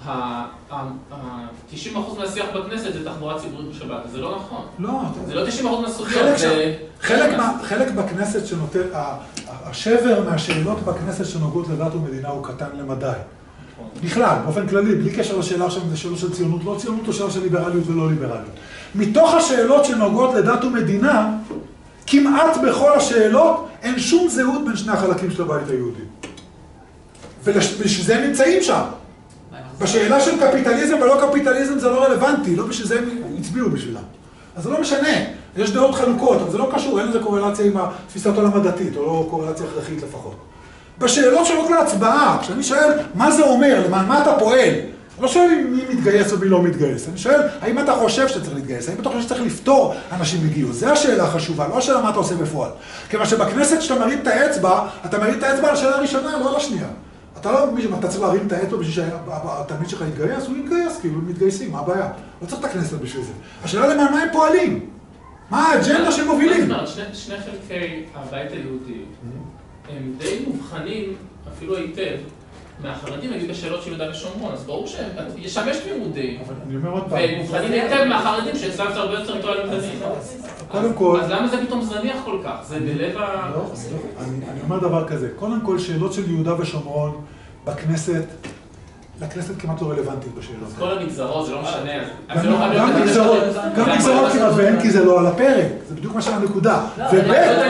90% מהשיח בכנסת זה תחבורה ציבורית בשבת, זה לא נכון. לא. זה לא 90% מהסוגיות, זה... חלק בכנסת שנותן... השבר מהשאלות בכנסת שנוגעות לדת ומדינה הוא קטן למדי. בכלל, באופן כללי, בלי קשר לשאלה עכשיו אם זה שאלות של ציונות, לא ציונות או שאלה של ליברליות ולא ליברליות. מתוך השאלות שנוגעות לדת ומדינה, כמעט בכל השאלות אין שום זהות בין שני החלקים של הבית היהודי. ובשביל זה הם נמצאים שם. בשאלה של קפיטליזם ולא קפיטליזם זה לא רלוונטי, לא בשביל זה הם הצביעו בשבילם. אז זה לא משנה, יש דעות חלוקות, אבל זה לא קשור, אין לזה קורלציה עם תפיסת עולם הדתית, או לא קורלציה הכרחית לפחות. בשאלות שונות להצבעה, כשאני שואל מה זה אומר, למען מה אתה פועל, אני לא שואל מי מתגייס או מי לא מתגייס, אני שואל האם אתה חושב שצריך להתגייס, האם אתה חושב שצריך לפתור אנשים בגיוס, זו השאלה החשובה, לא השאלה מה אתה עושה בפועל. כיוון שבכנסת כשאתה מרים את האצבע, אתה מרים את האצבע על השאלה הראשונה, לא על השנייה. אתה לא מבין, אתה צריך להרים את האצבע בשביל שהתלמיד שלך יתגייס, הוא יתגייס, כאילו, הם מתגייסים, מה הבעיה? לא צריך את הכנסת בשביל זה. השאלה למען מה הם פועלים? מה האג'נדה שהם מובילים? שני חלקי הבית היהודי הם די מובחנים, אפילו היטב, מהחרדים, נגיד בשאלות של יהודה ושומרון, אז ברור שיש תמימות דעים. והם מובחנים היטב מהחרדים שאצלם זה הרבה יותר ריטואלים דתיים. קודם כל... אז למה זה פתאום זניח כל כך? זה בלב ה... לא, אני אומר דבר כזה. קודם כל, שאלות של יהודה ושומרון בכנסת, לכנסת כמעט לא רלוונטית בשאלות. כל הנגזרות, זה לא משנה. גם נגזרות כמעט ואין, כי זה לא על הפרק. זה בדיוק מה שהנקודה. ובית,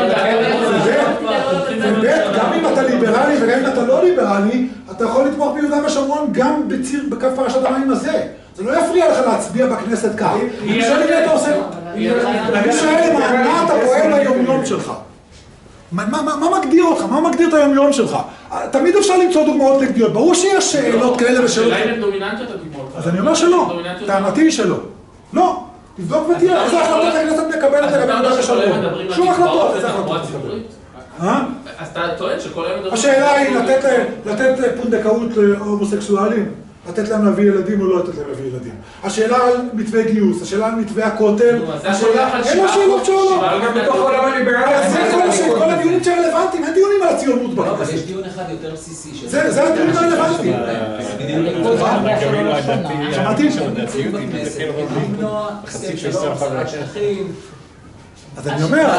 גם אם אתה ליברלי וגם אם אתה לא ליברלי, אתה יכול לתמוך ביהודה ושומרון גם בקו פרשת המים הזה. זה לא יפריע לך להצביע בכנסת כך. אני שואל אם אתה עושה... אני שואל מה אתה פועל ביום-יום שלך. מה מגדיר אותך? מה מגדיר את היום-יום שלך? תמיד אפשר למצוא דוגמאות נגדיות. ברור שיש שאלות כאלה ושאלות. אולי הן דומיננטיות הדוגמאות. אז אני אומר שלא. טענתי היא שלא. לא. תבדוק ותראה. איזה החלטות הכנסת מקבלת לגבי יהודה ושומרון? שום החלטות. איזה החלטות מקבלת? אז אתה טוען שכל היום מדברים... השאלה היא לתת פונדקאות להומוסקסואלים? לתת להם להביא ילדים או לא לתת להם להביא ילדים. השאלה על מתווה גיוס, השאלה על מתווה הכותל, השאלה... אין לו שאלות שעולות. אבל גם בתוך העולם הליברלי. זה כל הדיונים שרלוונטיים, אין דיונים על הציונות בכנסת. אבל יש דיון אחד יותר בסיסי. זה הדיונים הרלוונטיים. שמעתי? למנוע הסכם שלום, סעד שטחים. אז אני אומר,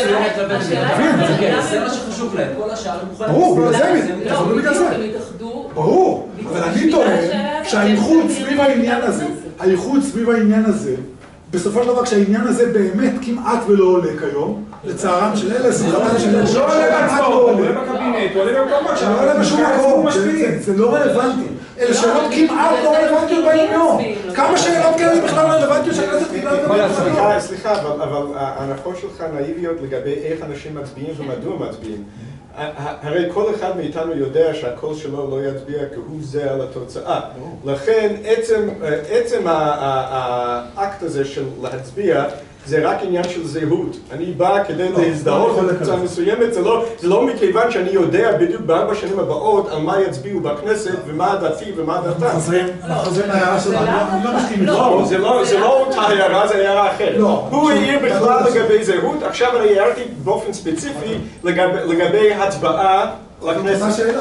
זה מה שחשוב להם, כל השאר הם מוכנים... ברור, בגלל זה, לא בגלל זה. ברור, אבל אני טוען שהאיחוד סביב העניין הזה, בסופו של דבר כשהעניין הזה באמת כמעט ולא עולה כיום, לצערם של אלה, זה לא עולה בהצבעות, הוא עולה בקבינט, הוא עולה במקומות, לא עולה בשום מקום, זה לא רלוונטי. אלה שאלות כמעט לא רלוונטיות ביום-יום. כמה שאלות כאלה בכלל רלוונטיות שהכנסת קיבלה? סליחה, אבל ההנחות שלך נאיביות לגבי איך אנשים מצביעים ומדוע מצביעים. הרי כל אחד מאיתנו יודע שהקול שלו לא יצביע כהוא זה על התוצאה. לכן עצם האקט הזה של להצביע זה רק עניין של זהות. אני בא כדי להזדהות בקבוצה מסוימת, זה לא מכיוון שאני יודע בדיוק בארבע שנים הבאות על מה יצביעו בכנסת ומה דתי ומה דתה. חוזרים להערה שלנו, אני לא מסכים איתך. זה לא אותה הערה, זה הערה אחרת. הוא העיר בכלל לגבי זהות, עכשיו אני הערתי באופן ספציפי לגבי הצבעה לכנסת. מה השאלה?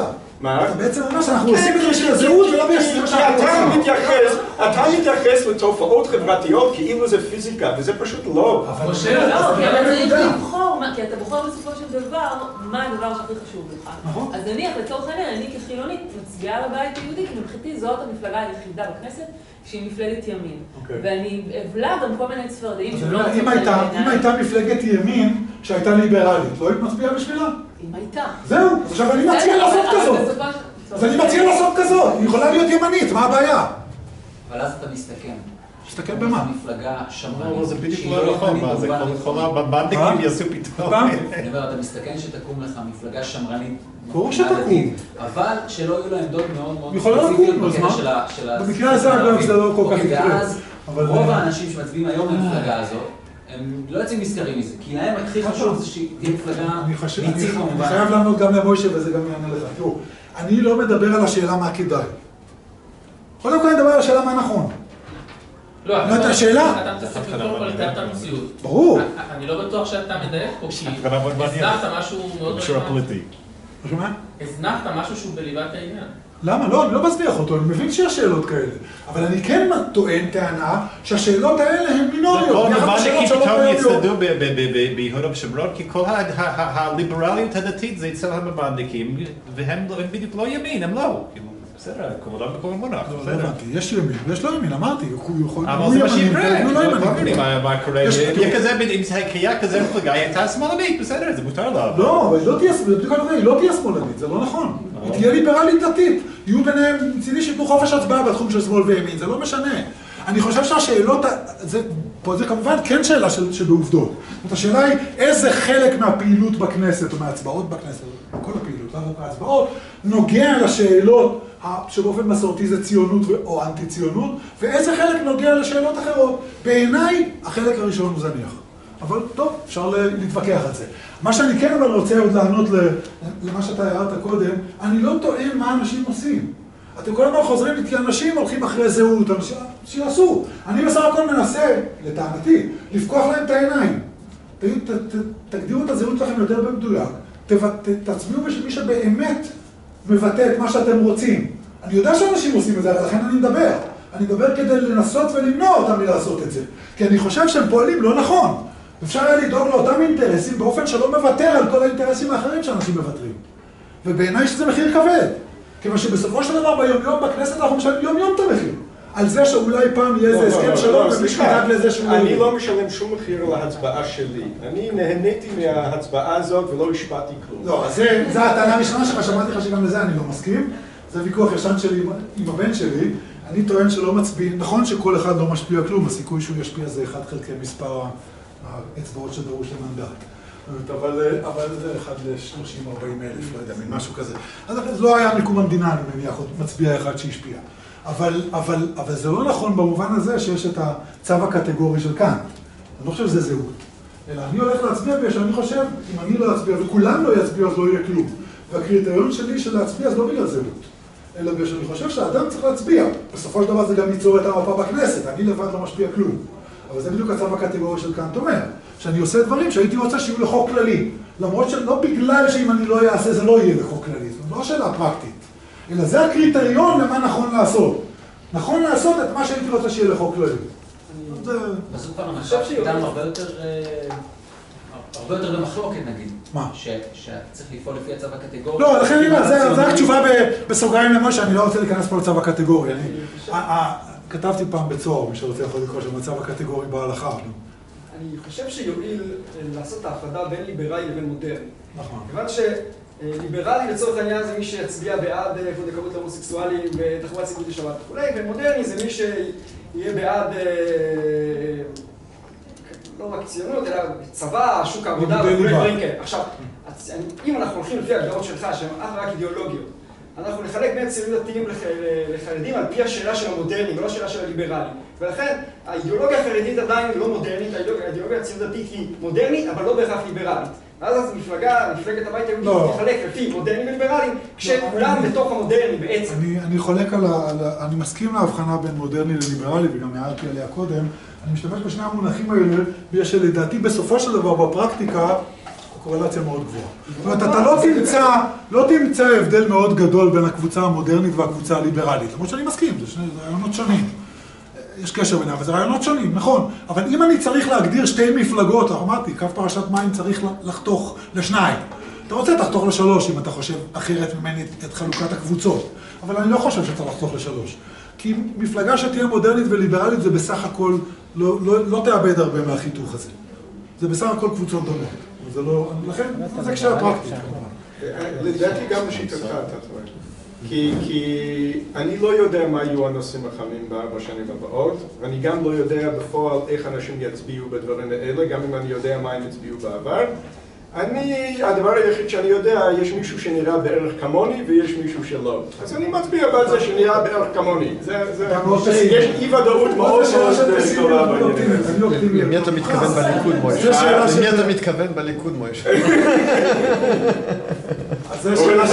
מה? אתה בעצם אומר שאנחנו עושים את זה בשביל הזהות ולא בשביל מה שאנחנו רוצים. אתה מתייחס לתופעות חברתיות כאילו זה פיזיקה, וזה פשוט לא. לא, כי אתה צריך לבחור, כי אתה בוחר בסופו של דבר מה הדבר שהכי חשוב לך. אז נניח, לצורך העניין, אני כחילונית מצביעה על הבית היהודי, כי מבחינתי זאת המפלגה היחידה בכנסת שהיא מפלגת ימין. ואני אבלע גם כל מיני צפרדעים שלא רוצים לעניין. אם הייתה מפלגת ימין שהייתה ליברלית, לא היית מצביעה בשבילה? אם הייתה. זהו, עכשיו אני מציע לעשות כזאת. אז אני מציע לעשות כזאת, היא יכולה להיות ימנית, מה הבעיה? אבל אז אתה מסתכן. מסתכל במה? מפלגה שמרנית. זה בדיוק לא נכון, זה כל הבנדקים יעשו פתאום. אני אומר, אתה מסתכן שתקום לך מפלגה שמרנית. ברור שתקום. אבל שלא יהיו לה עמדות מאוד מאוד ספציפיות בקטע של ה... במקרה הזה אגב זה לא כל כך יקרה. ואז רוב האנשים שמצביעים היום למפלגה הזאת, הם לא יוצאים נזכרים מזה, כי להם הכי חשוב זה שהיא תהיה מפלגה ניצית כמובן. אני חייב לענות גם למוישה וזה גם יענה לך. תראו, אני לא מדבר על השאלה מה כדאי. קודם כל אני מדבר על השאלה מה נכון. לא, את השאלה? אתה מתעסק בכל כל לתאר את המציאות. ברור. אני לא בטוח שאתה מדייק פה, כי הזנחת משהו מאוד רלוונטי. הזנחת משהו שהוא בליבת העניין. למה? לא, אני לא מזניח אותו, אני מבין שיש שאלות כאלה. אבל אני כן טוען טענה שהשאלות האלה הן מינוריות. הבנדקים פתאום יצטדו ביהודה ושומרון, כי כל הליברליות הדתית זה אצל הבנדקים, והם בדיוק לא ימין, הם לא. בסדר, כמובן בכל המונח, בסדר. לא הבנתי, יש ימין ויש לא ימין, אמרתי. אבל זה מה שיקרה, לא מבינים מה קורה. אם היה כזה מפלגה, היא הייתה שמאלנית, בסדר, זה מותר לה. לא, אבל היא לא תהיה שמאלנית, זה לא נכון. היא תהיה ליברלית דתית. יהיו ביניהם, מצידי שיתנו חופש הצבעה בתחום של שמאל וימין, זה לא משנה. אני חושב שהשאלות, פה זה כמובן כן שאלה שבעובדות. השאלה היא איזה חלק מהפעילות בכנסת, או מההצבעות בכנסת, כל הפעילות, לא רק ההצבעות, נוגע לשאלות שבאופן מסורתי זה ציונות או אנטי-ציונות, ואיזה חלק נוגע לשאלות אחרות. בעיניי, החלק הראשון הוא זניח. אבל טוב, אפשר להתווכח על זה. מה שאני כן אבל רוצה עוד לענות למה שאתה הערת קודם, אני לא טוען מה אנשים עושים. אתם כל הזמן חוזרים כי אנשים הולכים אחרי זהות, אנשים שיעשו. אני בסך הכל מנסה, לטענתי, לפקוח להם את העיניים. תגדירו את הזהות שלכם יותר במדויק. תצביעו בשביל מי שבאמת מבטא את מה שאתם רוצים. אני יודע שאנשים עושים את זה, אבל לכן אני מדבר. אני מדבר כדי לנסות ולמנוע אותם מלעשות את זה. כי אני חושב שהם פועלים לא נכון. אפשר היה לדאוג לאותם אינטרסים באופן שלא מוותר על כל האינטרסים האחרים שאנשים מבטרים. ובעיניי שזה מחיר כבד. כיוון שבסופו של דבר ביום-יום בכנסת אנחנו משלמים יום-יום את המחיר. על זה שאולי פעם יהיה איזה הסכם שלום ומישהו ידאג לזה שהוא לא יהיה. אני לא משלם שום מחיר על ההצבעה שלי. אני נהניתי מההצבעה הזאת ולא השפעתי כלום. לא, אז זו הטענה הראשונה שלך, שמעתי לך שגם לזה אני לא מסכים. זה ויכוח ישן שלי עם הבן שלי. אני טוען שלא מצביע, נכון שכל אחד לא משפיע כלום, הסיכוי שהוא ישפיע זה 1 חלקי מספר האצבעות שדרוש למנדט. אבל זה 1 ל-30-40 אלף, לא יודע, משהו כזה. אז לא היה מקום המדינה, אני מניח, עוד מצביע אחד שהשפיע. אבל זה לא נכון במובן הזה שיש את הצו הקטגורי של כאן. אני לא חושב שזה זהות. אלא אני הולך להצביע בגלל שאני חושב, אם אני לא אצביע וכולם לא יצביעו, אז לא יהיה כלום. והקריטריון שלי של להצביע זה לא בגלל זהות. אלא בגלל שאני חושב שהאדם צריך להצביע. בסופו של דבר זה גם ייצור את המפה בכנסת. אני לבד לא משפיע כלום. אבל זה בדיוק הצו הקטגורי של כאן אומר. שאני עושה דברים שהייתי רוצה שיהיו לחוק כללי. למרות שלא בגלל שאם אני לא אעשה זה לא יהיה לחוק כללי. זאת לא שאלה פרקטית. אלא זה הקריטריון למה נכון לעשות. נכון לעשות את מה שהייתי רוצה שיהיה לחוק כללי. בסוף אני חושב שאיתם הרבה יותר במחלוקת נגיד. מה? שצריך לפעול לפי הצו הקטגורי. לא, לכן אני אומר, זה רק תשובה בסוגריים למה שאני לא רוצה להיכנס פה לצו הקטגורי. כתבתי פעם בצוהר, מי שרוצה יכול לקרוא שם מצב הקטגורי בהלכה. אני חושב שיועיל לעשות את ההפרדה בין ליברלי לבין מודרני. נכון. כיוון שליברלי לצורך העניין זה מי שיצביע בעד פונדקאות להומוסקסואלים ותחבורה ציבורית לשבת וכולי, ומודרני זה מי שיהיה בעד לא רק ציונות, אלא צבא, שוק העבודה וכולי דברים כאלה. עכשיו, אם אנחנו הולכים לפי ההגדרות שלך, שהן אך רק אידיאולוגיות, אנחנו נחלק בין ציונים דתיים לחרדים על פי השאלה של המודרני, ולא השאלה של הליברלי. ולכן, האידיאולוגיה החרדית עדיין לא מודרנית, האידיאולוגיה הציונית דתית היא מודרנית, אבל לא בהכרח ליברלית. ואז מפלגת הבית היהודי תחלק לפי מודרנים וליברליים, כשכולם בתוך המודרני בעצם. אני חולק אני מסכים להבחנה בין מודרני לליברלי, וגם הערתי עליה קודם. אני משתמש בשני המונחים האלה, בגלל שלדעתי בסופו של דבר בפרקטיקה, קורלציה מאוד גבוהה. זאת אומרת, אתה לא תמצא הבדל מאוד גדול בין הקבוצה המודרנית והקבוצה הליברלית. למרות שאני מסכים, זה רעיונות שונים. יש קשר ביניהם, אבל זה רעיונות שונים, נכון. אבל אם אני צריך להגדיר שתי מפלגות, אמרתי, קו פרשת מים צריך לחתוך לשניים. אתה רוצה תחתוך לשלוש אם אתה חושב אחרת ממני את חלוקת הקבוצות. אבל אני לא חושב שאתה לחתוך לשלוש. כי מפלגה שתהיה מודרנית וליברלית זה בסך הכל לא תאבד הרבה מהחיתוך הזה. זה בסך הכל קבוצות דומות. זה לא, לכן, זה קשר פרקטי. לדעתי גם לשיטתך, אתה טועה. כי אני לא יודע מה יהיו הנושאים החמים בשנים הבאות, ואני גם לא יודע בפועל איך אנשים יצביעו בדברים האלה, גם אם אני יודע מה הם יצביעו בעבר. הדבר היחיד שאני יודע, יש מישהו שנראה בערך כמוני ויש מישהו שלא. אז אני מצביע בעד זה שנראה בערך כמוני. יש אי ודאות מאוד מאוד גדולה בעניין. למי אתה מתכוון בליכוד, מוישה? למי אתה מתכוון בליכוד, מוישה? אז זה שאלה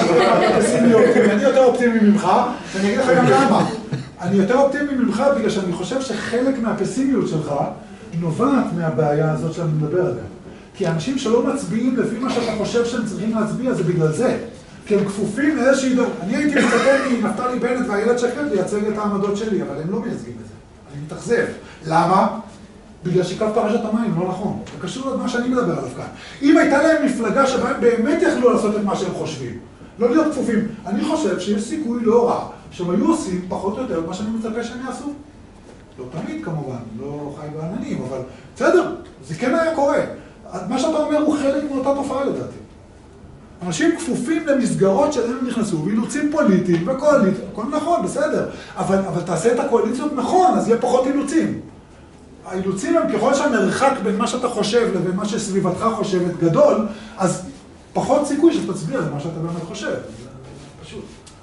אני יותר אופטימי ממך, ואני אגיד לך גם למה. אני יותר אופטימי ממך בגלל שאני חושב שחלק מהפסימיות שלך נובעת מהבעיה הזאת שאני מדבר עליה. כי האנשים שלא מצביעים לפי מה שאתה חושב שהם צריכים להצביע, זה בגלל זה. כי הם כפופים לאיזושהי דור. אני הייתי מצפה מנפתלי בנט והילד שקד לייצג את העמדות שלי, אבל הם לא מייצגים את זה. אני מתאכזב. למה? בגלל שקו פרשת המים, לא נכון. זה קשור למה שאני מדבר עליו כאן. אם הייתה להם מפלגה שבה הם באמת יכלו לעשות את מה שהם חושבים, לא להיות כפופים, אני חושב שיש סיכוי לא רע, שהם היו עושים פחות או יותר מה שאני מצפה שהם יעשו. לא תמיד כמובן, לא חי בעננים, אבל בסדר, זה כן היה קורה. מה שאתה אומר הוא חלק מאותה תופעה לדעתי. אנשים כפופים למסגרות שלהם נכנסו, ואילוצים פוליטיים וקואליציה, הכל נכון, בסדר. אבל תעשה את הקואליציות נכון, אז יהיה פחות אילוצים. האילוצים הם ככל שהמרחק בין מה שאתה חושב לבין מה שסביבתך חושבת גדול, אז פחות סיכוי שתצביע למה שאתה באמת חושב. זה פשוט.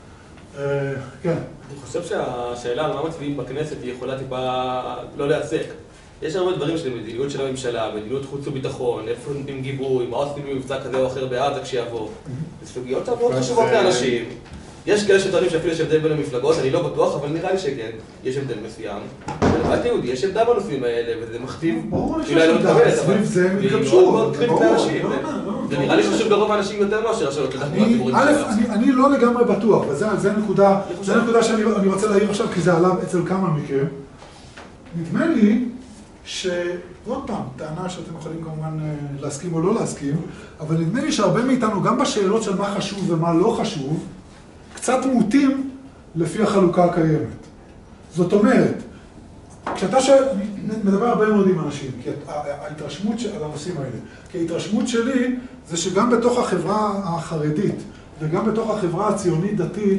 כן. אני חושב שהשאלה על מה מצביעים בכנסת היא יכולה טיפה לא להעסק. יש הרבה דברים של מדיניות של הממשלה, מדיניות חוץ וביטחון, איפה נותנים גיבוי, מה עושים במבצע כזה או אחר בעזה כשיבוא. זה סוגיות מאוד חשובות לאנשים. יש כאלה שטוענים שאפילו יש הבדל בין המפלגות, אני לא בטוח, אבל נראה לי שכן, יש הבדל מסוים. ולבית יהודי יש עמדה בנושאים האלה, וזה מכתיב, אולי לא מתקבלת, אבל היא מאוד מאוד קריטית לאנשים. זה נראה לי חשוב לרוב האנשים יותר מאשר השאלות לתחבורה ציבורית. אני לא לגמרי בטוח, וזה נקודה שאני רוצה להעיר עכשיו, כי זה עלה אצל כמה מכם. נדמה לי שעוד פעם, טענה שאתם יכולים כמובן להסכים או לא להסכים, אבל נדמה לי שהרבה מאיתנו, גם בשאלות של מה חשוב ומה לא חשוב, קצת מוטים לפי החלוקה הקיימת. זאת אומרת, כשאתה שואל, אני מדבר הרבה מאוד עם אנשים, כי ההתרשמות על הנושאים האלה, כי ההתרשמות שלי זה שגם בתוך החברה החרדית וגם בתוך החברה הציונית-דתית,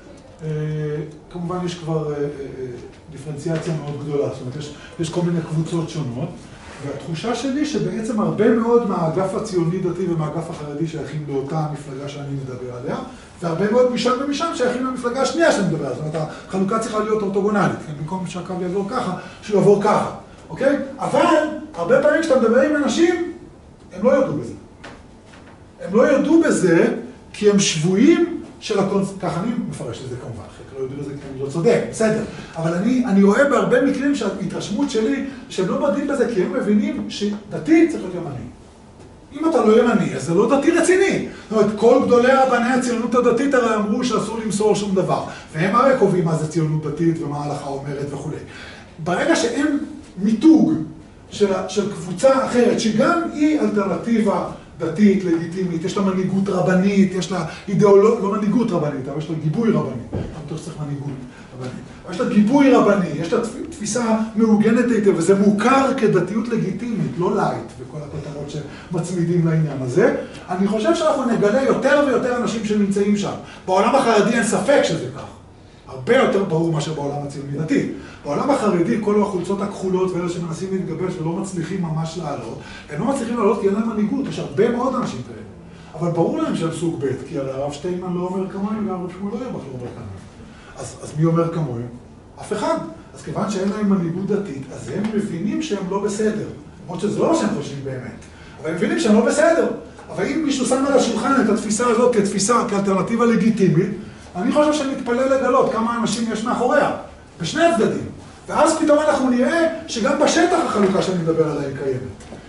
כמובן יש כבר דיפרנציאציה מאוד גדולה, זאת אומרת, יש כל מיני קבוצות שונות, והתחושה שלי שבעצם הרבה מאוד מהאגף הציוני-דתי ומהאגף החרדי שייכים לאותה המפלגה שאני מדבר עליה, והרבה מאוד משם ומשם שייכים למפלגה השנייה שאני מדבר עליה, זאת אומרת, החלוקה צריכה להיות אורתוגונלית, כן? במקום שהקו יעבור ככה, שהוא יעבור ככה, אוקיי? אבל הרבה פעמים כשאתה מדבר עם אנשים, הם לא יודו בזה. הם לא יודו בזה כי הם שבויים של ככה אני מפרש את זה כמובן, חלק לא יודו בזה כי אני לא צודק, בסדר. אבל אני רואה בהרבה מקרים שההתרשמות שלי, שהם לא מודעים בזה כי הם מבינים שדתי צריך להיות ימני. אם אתה לא ימני, אז זה לא דתי רציני. זאת אומרת, כל גדולי רבני הציונות הדתית הרי אמרו שאסור למסור שום דבר. והם הרי קובעים מה זה ציונות דתית ומה ההלכה אומרת וכו'. ברגע שאין מיתוג של קבוצה אחרת, שגם היא אלטרנטיבה דתית, לגיטימית, יש לה מנהיגות רבנית, יש לה אידיאולוגיה, לא מנהיגות רבנית, אבל יש לה גיבוי רבני. אני בטוח שצריך מנהיגות רבנית. יש לה גיבוי רבני, יש לה תפיסה מעוגנת היטב, וזה מוכר כדתיות לגיטימית, לא לייט, וכל הכותרות שמצמידים לעניין הזה. אני חושב שאנחנו נגלה יותר ויותר אנשים שנמצאים שם. בעולם החרדי אין ספק שזה כך. הרבה יותר ברור מאשר בעולם הציוני דתי. בעולם החרדי, כל החולצות הכחולות ואלה שמנסים להתגבש ולא מצליחים ממש לעלות, הם לא מצליחים לעלות כי אין להם מנהיגות, יש הרבה מאוד אנשים כאלה. אבל ברור להם שהם סוג ב', כי הרב שטיינמן לא אומר כמוהם והרב שמואל אוירבך לא אומר כמוהם. אז מי אומר כמוהם? אף אחד. אז כיוון שאין להם מנהיגות דתית, אז הם מבינים שהם לא בסדר. למרות שזה לא מה שהם חושבים באמת. אבל הם מבינים שהם לא בסדר. אבל אם מישהו שם על השולחן את התפיסה הזאת כאלטרנטיבה לגיטימית, אני חושב שנתפלל לגלות כמה אנשים יש מאחוריה, בשני הצדדים. ואז פתאום אנחנו נראה שגם בשטח החלוקה שאני מדבר עליה היא קיימת.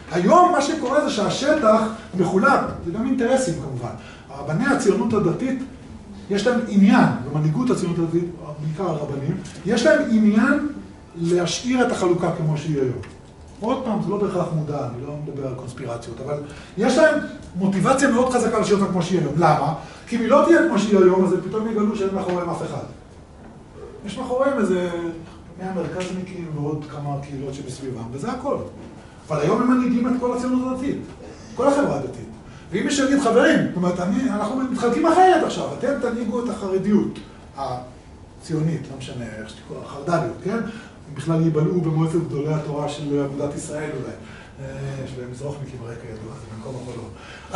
היום מה שקורה זה שהשטח מחולק, זה גם אינטרסים כמובן. רבני הציונות הדתית, יש להם עניין, במנהיגות הציונות הדתית, בעיקר הרבנים, יש להם עניין להשאיר את החלוקה כמו שהיא היום. עוד פעם, זה לא בהכרח מודע, אני לא מדבר על קונספירציות, אבל יש להם מוטיבציה מאוד חזקה להשאיר אותה כמו שהיא היום. למה? כי אם היא לא תהיה כמו שהיא היום, אז פתאום יגלו שאין מאחוריהם אף אחד. יש מאחוריהם איזה 100 מרכזניקים ועוד כמה קהילות שבסביבם, וזה הכל. אבל היום הם מנהיגים את כל הציונות הדתית, כל החברה הדתית. ואם מישהו יגיד, חברים, זאת אומרת, אנחנו מתחלקים אחרת עכשיו, אתם תנהיגו את החרדיות הציונית, לא משנה, איך שתקרא, החרד"ליות, כן? הם בכלל ייבלעו במועצת גדולי התורה של אגודת ישראל אולי. יש להם מזרוחניקים רקע ידוע, זה במקום החולו.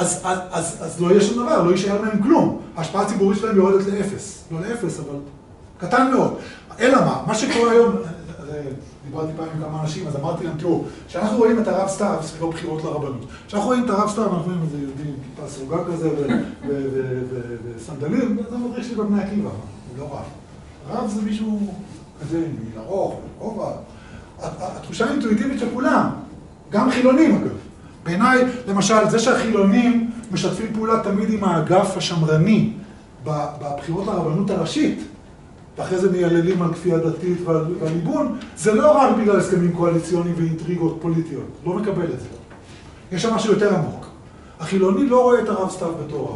אז לא יהיה שום דבר, לא יישאר מהם כלום. ההשפעה הציבורית שלהם יורדת לאפס. לא לאפס, אבל קטן מאוד. אלא מה? מה שקורה היום, דיברתי פעם עם כמה אנשים, אז אמרתי להם, תראו, כשאנחנו רואים את הרב סתיו, זה לא בחירות לרבנות. כשאנחנו רואים את הרב סתיו, אנחנו רואים איזה יהודי עם כיפה סרוגה כזה וסנדלים, זה המדריך שלי בבני עקיבא, הוא לא רב. רב זה מישהו כזה, מיל ארוך, כובע. התחושה האינטואיטיבית של כולם, גם חילונים אגב. בעיניי, למשל, זה שהחילונים משתפים פעולה תמיד עם האגף השמרני בבחירות לרבנות הראשית, ואחרי זה מייעללים על כפייה דתית ועל ליבון, זה לא רק בגלל הסכמים קואליציוניים ואינטריגות פוליטיות, לא מקבל את זה. יש שם משהו יותר עמוק. החילוני לא רואה את הרב סתיו בתור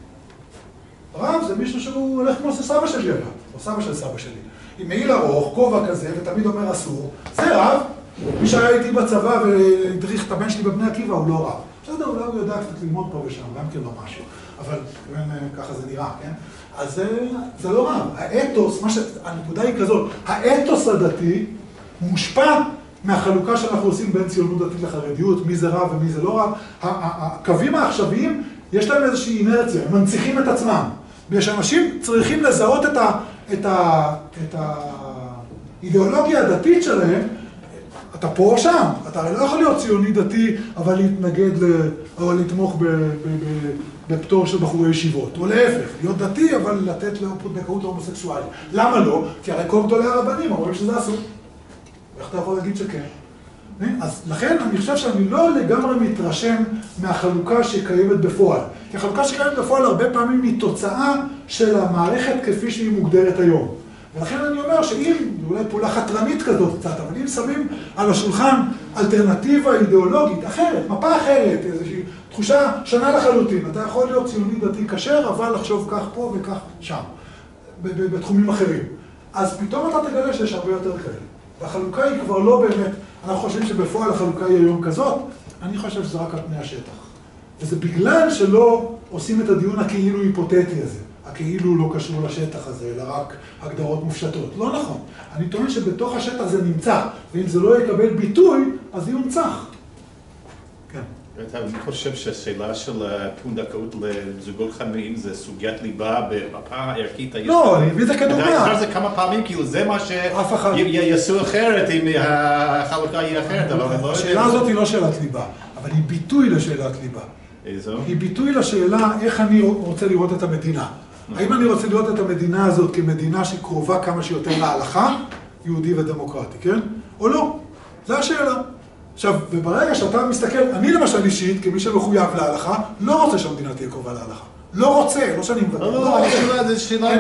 רב. רב זה מישהו שהוא הולך כמו סבא שלי אגב, או סבא של סבא שלי. עם מעיל ארוך, כובע כזה, ותמיד אומר אסור, זה רב. מי שהיה איתי בצבא והדריך את הבן שלי בבני עקיבא, הוא לא רב. בסדר, אולי הוא יודע קצת ללמוד פה ושם, גם כן לא משהו. אבל ככה זה נראה, כן? אז זה לא רב. האתוס, הנקודה היא כזאת, האתוס הדתי מושפע מהחלוקה שאנחנו עושים בין ציונות דתית לחרדיות, מי זה רב ומי זה לא רב. הקווים העכשוויים, יש להם איזושהי אינרציה, הם מנציחים את עצמם. ושאנשים צריכים לזהות את האידיאולוגיה הדתית שלהם, אתה פה או שם, אתה הרי לא יכול להיות ציוני דתי, אבל להתנגד או לתמוך בפטור של בחורי ישיבות, או להפך, להיות דתי, אבל לתת לפונדקאות הומוסקסואלית. למה לא? כי הרי כל גדולי הרבנים אומרים שזה אסור. איך אתה יכול להגיד שכן? אז לכן אני חושב שאני לא לגמרי מתרשם מהחלוקה שקיימת בפועל. כי החלוקה שקיימת בפועל הרבה פעמים היא תוצאה של המערכת כפי שהיא מוגדרת היום. ולכן אני אומר שאם, אולי פעולה חתרנית כזאת קצת, אבל אם שמים על השולחן אלטרנטיבה אידיאולוגית אחרת, מפה אחרת, איזושהי תחושה שונה לחלוטין, אתה יכול להיות ציוני דתי כשר, אבל לחשוב כך פה וכך שם, בתחומים אחרים. אז פתאום אתה תגלה שיש הרבה יותר כאלה. והחלוקה היא כבר לא באמת, אנחנו חושבים שבפועל החלוקה היא היום כזאת, אני חושב שזה רק על פני השטח. וזה בגלל שלא עושים את הדיון הכאילו היפותטי הזה. הכאילו לא קשור לשטח הזה, אלא רק הגדרות מופשטות. לא נכון. אני טוען שבתוך השטח זה נמצא, ואם זה לא יקבל ביטוי, אז זה יונצח. כן. אני חושב שהשאלה של פונדקאות לזוגות חד-מיניים זה סוגיית ליבה במפה הערכית הישראלית. לא, אני מביא את זה כדוגמה. אני חושב שזה כמה פעמים, כאילו זה מה שיעשו אחרת אם החלוקה היא אחרת, אבל אני לא יודע. השאלה הזאת היא לא שאלת ליבה, אבל היא ביטוי לשאלת ליבה. איזו? היא ביטוי לשאלה איך אני רוצה לראות את המדינה. האם אני רוצה לראות את המדינה הזאת כמדינה שקרובה כמה שיותר להלכה, יהודי ודמוקרטי, כן? או לא? זו השאלה. עכשיו, וברגע שאתה מסתכל, אני למשל אישית, כמי שמחויב להלכה, לא רוצה שהמדינה תהיה קרובה להלכה. לא רוצה, לא שאני מבטא. לא, זו שאלה,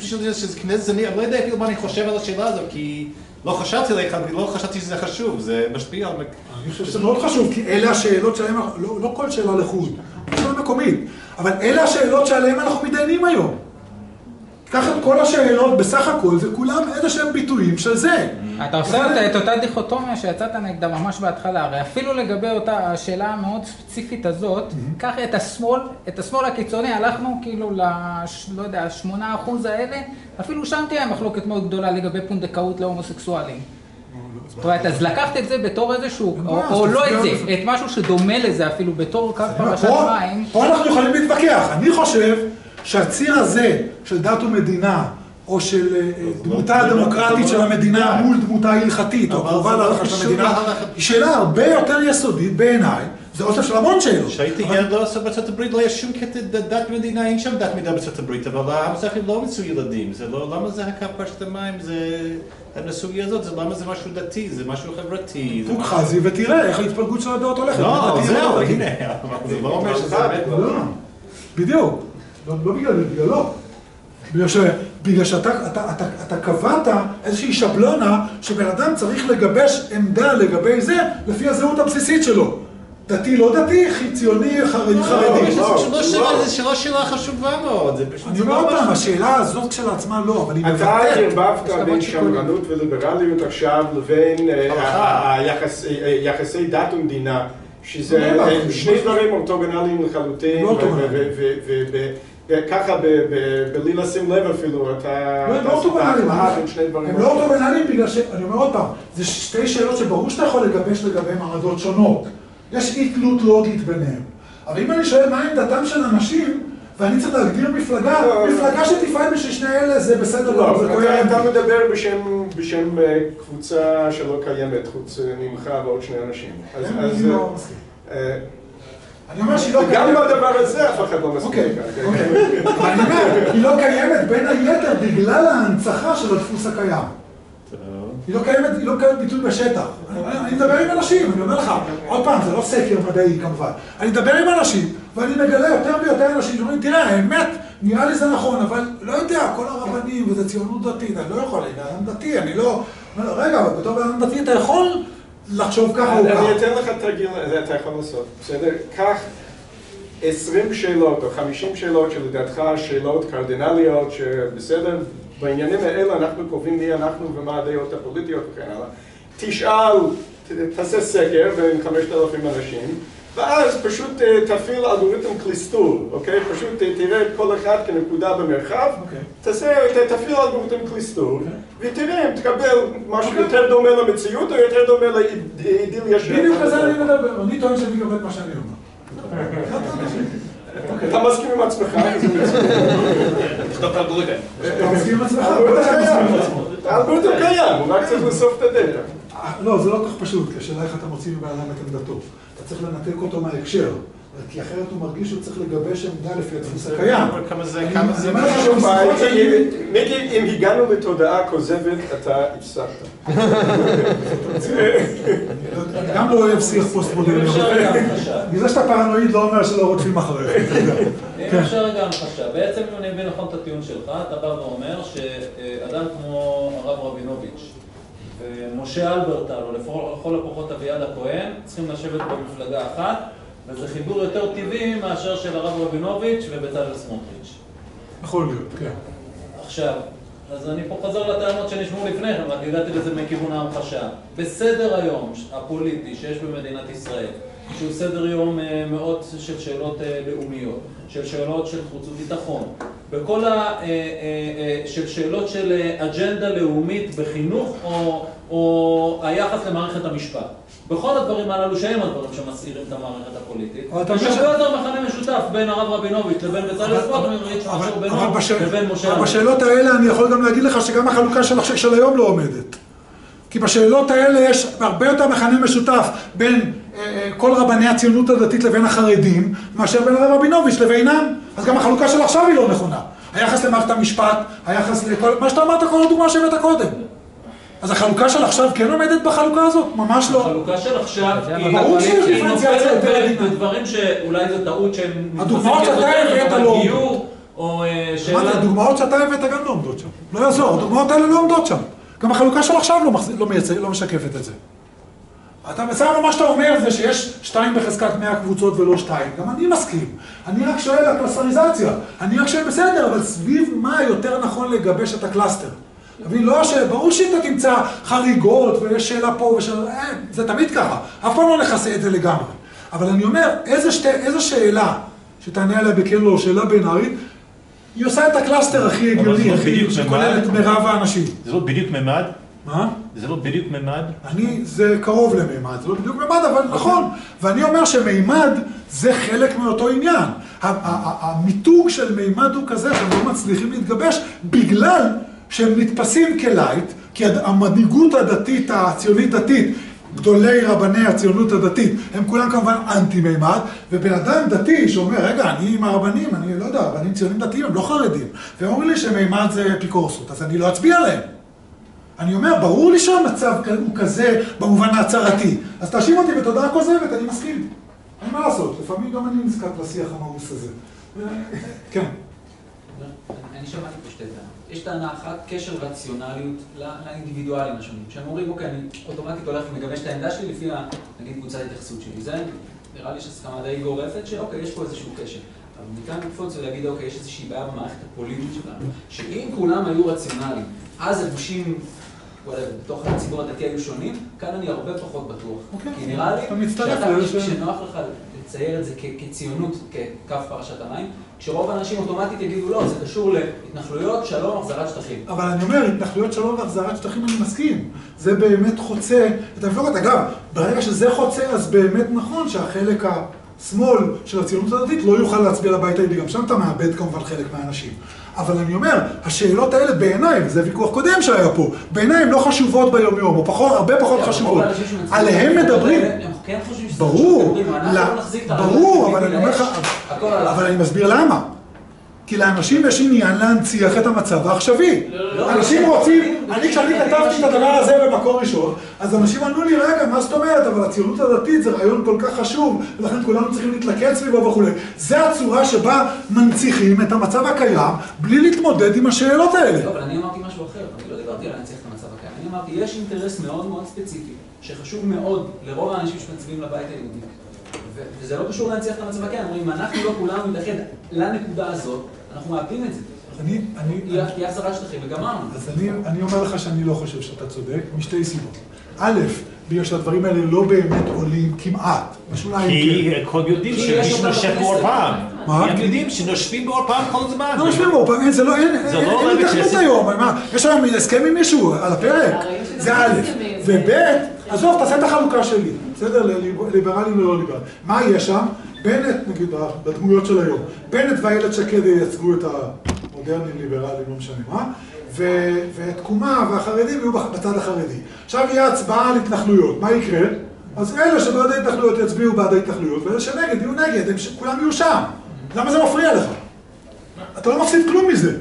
אני לא יודע אפילו מה אני חושב על השאלה הזאת, כי לא חשבתי עליך, לא חשבתי שזה חשוב, זה משפיע על... אני חושב שזה מאוד חשוב, כי אלה השאלות שעליהן, לא כל שאלה לחוד, שאלה מקומית, אבל אלה השאלות שעליהן אנחנו מתדיינים היום. קח את כל השאלות, בסך הכל, זה כולם איזשהם ביטויים של זה. אתה עושה את אותה דיכוטומיה שיצאת נגדה ממש בהתחלה, הרי אפילו לגבי אותה השאלה המאוד ספציפית הזאת, קח את השמאל הקיצוני, הלכנו כאילו לא יודע, 8% האלה, אפילו שם תהיה מחלוקת מאוד גדולה לגבי פונדקאות להומוסקסואלים. זאת אומרת, אז לקחת את זה בתור איזשהו, או לא את זה, את משהו שדומה לזה אפילו בתור קו פרשת מים. פה אנחנו יכולים להתווכח. אני חושב שהציר הזה של דת ומדינה, או של דמותה הדמוקרטית של המדינה מול דמותה ההלכתית, או קרובה להלכה של המדינה, היא שאלה הרבה יותר יסודית בעיניי. זה אוסף של המון שאלות. שהייתי ילד לא עושה בארצות הברית, לא היה שום קטע דת מדינה, אין שם דת מדינה בארצות הברית, אבל המזרחים לא מצאו ילדים, זה לא, למה זה הקו פרשת המים, זה, הסוגיה הזאת, זה למה זה משהו דתי, זה משהו חברתי. תוק חזי ותראה איך ההתפלגות של הדעות הולכת. לא, זהו, הנה, זה לא אומר שזה באמת לא. בדיוק, לא בגללו. בגלל שאתה קבעת איזושהי שבלונה שבן אדם צריך לגבש עמדה לגבי זה לפי הזהות הבסיסית שלו. דתי, לא דתי, ציוני, חרדי. זה שלא שאלה חשובה מאוד, זה פשוט... אני אומר עוד פעם, השאלה הזאת כשלעצמה לא, אבל היא מבטאת. אתה ערבבת בין שמרנות וליברליות עכשיו לבין יחסי דת ומדינה, שזה שני דברים אורתוגונליים לחלוטין, וככה בלי לשים לב אפילו, אתה... הם לא אורתוגונליים בגלל אני אומר עוד פעם, זה שתי שאלות שברור שאתה יכול לגבש לגבי מעמדות שונות. יש אי תלות לוגית ביניהם. אבל אם אני שואל מה עמדתם של אנשים, ואני צריך להגדיר מפלגה שתפעל בשביל שני אלה, זה בסדר. לא, אתה מדבר בשם קבוצה שלא קיימת, חוץ ממך ועוד שני אנשים. אני לא מסכים. אני אומר שהיא לא קיימת. גם בדבר הזה אף אחד לא מסכים. אוקיי. אני אומר, היא לא קיימת בין היתר בגלל ההנצחה של הדפוס הקיים. היא לא קיימת ביטוי בשטח. אני מדבר עם אנשים, אני אומר לך, עוד פעם, זה לא סקר מדעי כמובן. אני מדבר עם אנשים, ואני מגלה יותר ויותר אנשים שאומרים, תראה, האמת, נראה לי זה נכון, אבל לא יודע, כל הרבנים, וזה ציונות דתית, אני לא יכול, אני אדם דתי, אני לא... רגע, אבל בתור אדם דתי אתה יכול לחשוב ככה או ככה. אני אתן לך תרגיל, אתה יכול לעשות, בסדר? קח 20 שאלות או 50 שאלות שלדעתך שאלות קרדינליות, שבסדר? בעניינים האלה אנחנו קובעים מי אנחנו ומה הדעות הפוליטיות וכן הלאה. תשאל, תעשה סקר בין 5,000 אנשים, ואז פשוט תפעיל אלגוריתם קליסטור, אוקיי? פשוט תראה כל אחד כנקודה במרחב, תפעיל אלגוריתם קליסטור, ותראה אם תקבל משהו יותר דומה למציאות או יותר דומה לאידיליה שלך. בדיוק כזה אני מדבר, אני טוען שאני מקבל מה שאני אומר. אתה מסכים עם עצמך? תכתוב את האלגוריתם. אתה מסכים עם עצמך? האלגוריתם קיים, הוא רק צריך לסוף את הדרך. לא, זה לא כל כך פשוט, כי השאלה איך אתה מוציא מבן אדם את עמדתו. אתה צריך לנתק אותו מההקשר, כי אחרת הוא מרגיש שהוא צריך לגבש עמדה לפי הדפוס הקיים. כמה זה... מיקי, אם הגענו לתודעה כוזבת, אתה הפסקת. אני גם לא אוהב שיח פוסט-מודרני. בגלל שאתה פרנואיד לא אומר שלא רודפים אחריך. אם אפשר רגע המחשה, בעצם אם אני מבין נכון את הטיעון שלך, אתה בא ואומר שאדם כמו הרב רבינוביץ' ומשה אלברטל, או לכל הפחות אביעד הכהן, צריכים לשבת במפלגה אחת, וזה חיבור יותר טבעי מאשר של הרב רבינוביץ' ובצלאל סמוטריץ'. יכול להיות, כן. עכשיו, אז אני פה חוזר לטענות שנשמעו לפני כן, רק הגעתי לזה מכיוון ההמחשה. בסדר היום הפוליטי שיש במדינת ישראל, שהוא סדר יום מאוד של שאלות לאומיות, של שאלות של חוץ וביטחון, בכל של שאלות של אג'נדה לאומית בחינוך או היחס למערכת המשפט. בכל הדברים הללו שהם הדברים שמסעירים את המערכת הפוליטית. יש הרבה יותר מכנה משותף בין הרב רבינוביץ' לבין בצלאל סמוטריץ' מאשר בינו לבין משה אלברטל. בשאלות האלה אני יכול גם להגיד לך שגם החלוקה של היום לא עומדת. כי בשאלות האלה יש הרבה יותר מכנה משותף בין כל רבני הציונות הדתית לבין החרדים, מאשר בין הרב רבינוביץ' לבינם. אז גם החלוקה של עכשיו היא לא נכונה. היחס למערכת המשפט, היחס לכל... מה שאתה אמרת, כל הדוגמה שהבאת קודם. אז החלוקה של עכשיו כן עומדת בחלוקה הזאת? ממש לא. החלוקה של עכשיו היא נופלת בדברים שאולי זו טעות שהם... הדוגמאות שאתה הבאת לא עומדות. הדוגמאות שאתה הבאת גם לא עומדות שם. לא יעזור, הדוגמאות האלה לא עומדות שם. גם החלוקה של עכשיו לא משקפת את זה. אתה בסדר, מה שאתה אומר זה שיש 2 בחזקת 100 קבוצות ולא 2. גם אני מסכים. אני רק שואל על הקלסטריזציה. אני רק שואל בסדר, אבל סביב מה יותר נכון לגבש את הקלאסטר? ברור שאתה תמצא חריגות ויש שאלה פה ושאלה... זה תמיד ככה. אף פעם לא נכסה את זה לגמרי. אבל אני אומר, איזו שאלה שתענה עליה בכן לא, שאלה בינארית, היא עושה את הקלאסטר הכי הגיוני, שכולל את מרב האנשים. זה לא בדיוק ממד? מה? זה לא בדיוק ממד? זה קרוב לממד, זה לא בדיוק ממד, אבל נכון. ואני אומר שממד זה חלק מאותו עניין. המיתוג של ממד הוא כזה שהם לא מצליחים להתגבש בגלל שהם נתפסים כלייט, כי המנהיגות הדתית, הציונית דתית, גדולי רבני הציונות הדתית, הם כולם כמובן אנטי-מימד, ובן אדם דתי שאומר, רגע, אני עם הרבנים, אני לא יודע, רבנים ציונים דתיים, הם לא חרדים, והם אומרים לי שמימד זה אפיקורסות, אז אני לא אצביע להם. אני אומר, ברור לי שהמצב הוא כזה במובן ההצהרתי, אז תאשים אותי בתודעה כוזבת, אני מסכים. אין מה לעשות, לפעמים גם אני נזקק לשיח המאוס הזה. כן. אני שמעתי פה שתי טענות. יש טענה אחת, קשר רציונליות לאינדיבידואלים השונים. כשהם אומרים, אוקיי, אני אוטומטית הולך ומגבש את העמדה שלי לפי, נגיד, קבוצת ההתייחסות שלי. זה נראה לי שהסכמה די גורפת, שאוקיי, יש פה איזשהו קשר. אבל מכאן לקפוץ ולהגיד, אוקיי, יש איזושהי בעיה במערכת הפוליטית שלנו, שאם כולם היו רציונליים, אז הגושים, בתוך הציבור הדתי היו שונים, כאן אני הרבה פחות בטוח. כי נראה לי שנוח לך לצייר את זה כציונות, כקו פרשת המים, כשרוב האנשים אוטומטית יגידו לא, זה קשור להתנחלויות, שלום, החזרת שטחים. אבל אני אומר, התנחלויות שלום והחזרת שטחים אני מסכים. זה באמת חוצה את המפלגות. אגב, ברגע שזה חוצה, אז באמת נכון שהחלק השמאל של הציונות הדתית לא יוכל להצביע לבית היהודי. גם שם אתה מאבד כמובן חלק מהאנשים. אבל אני אומר, השאלות האלה בעיניי, וזה ויכוח קודם שהיה פה, בעיניי הן לא חשובות ביום יום, או הרבה פחות חשובות. עליהם מדברים. ברור, אבל אני אומר לך, אבל אני מסביר למה. כי לאנשים יש עניין להנציח את המצב העכשווי. אנשים רוצים, כשאני כתבתי את הדבר הזה במקור ראשון, אז אנשים ענו לי, רגע, מה זאת אומרת? אבל הציונות הדתית זה רעיון כל כך חשוב, ולכן כולנו צריכים להתלכד סביבו וכו'. זה הצורה שבה מנציחים את המצב הקיים, בלי להתמודד עם השאלות האלה. לא, אבל אני אמרתי משהו אחר, אני לא דיברתי על להנציח את המצב הקיים. אני אמרתי, יש אינטרס מאוד מאוד ספציפי, שחשוב מאוד לרוב האנשים שמצביעים לבית היהודי. וזה לא קשור להנציח את המצב הקיים, אומרים, אנחנו לא כולנו נתאחד לנקודה הזאת, אנחנו מאבדים את זה. תהיה החזרת שטחים וגמרנו. אז אני אומר לך שאני לא חושב שאתה צודק, משתי סיבות. א', בגלל שהדברים האלה לא באמת עולים כמעט. כי הם יודעים שמישהו נושף בעוד פעם. הם יודעים שנושפים בעוד פעם כל הזמן. לא נושפים בעוד פעם, זה לא, אין התכנות היום. יש היום הסכם עם מישהו על הפרק. זה א', וב', עזוב, תעשה את החלוקה שלי. בסדר? ליברלים ולא ליברלים. מה יש שם? בנט, נגיד, בדמויות של היום. בנט ואיילת שקד ייצגו את המודרנים, ליברלים, לא משנה מה. ותקומה והחרדים יהיו בצד החרדי. עכשיו יהיה הצבעה על התנחלויות. מה יקרה? אז אלה שבעד ההתנחלויות יצביעו בעד ההתנחלויות, ואלה שנגד יהיו נגד, כולם יהיו שם. למה זה מפריע לך? אתה לא מפסיד כלום מזה.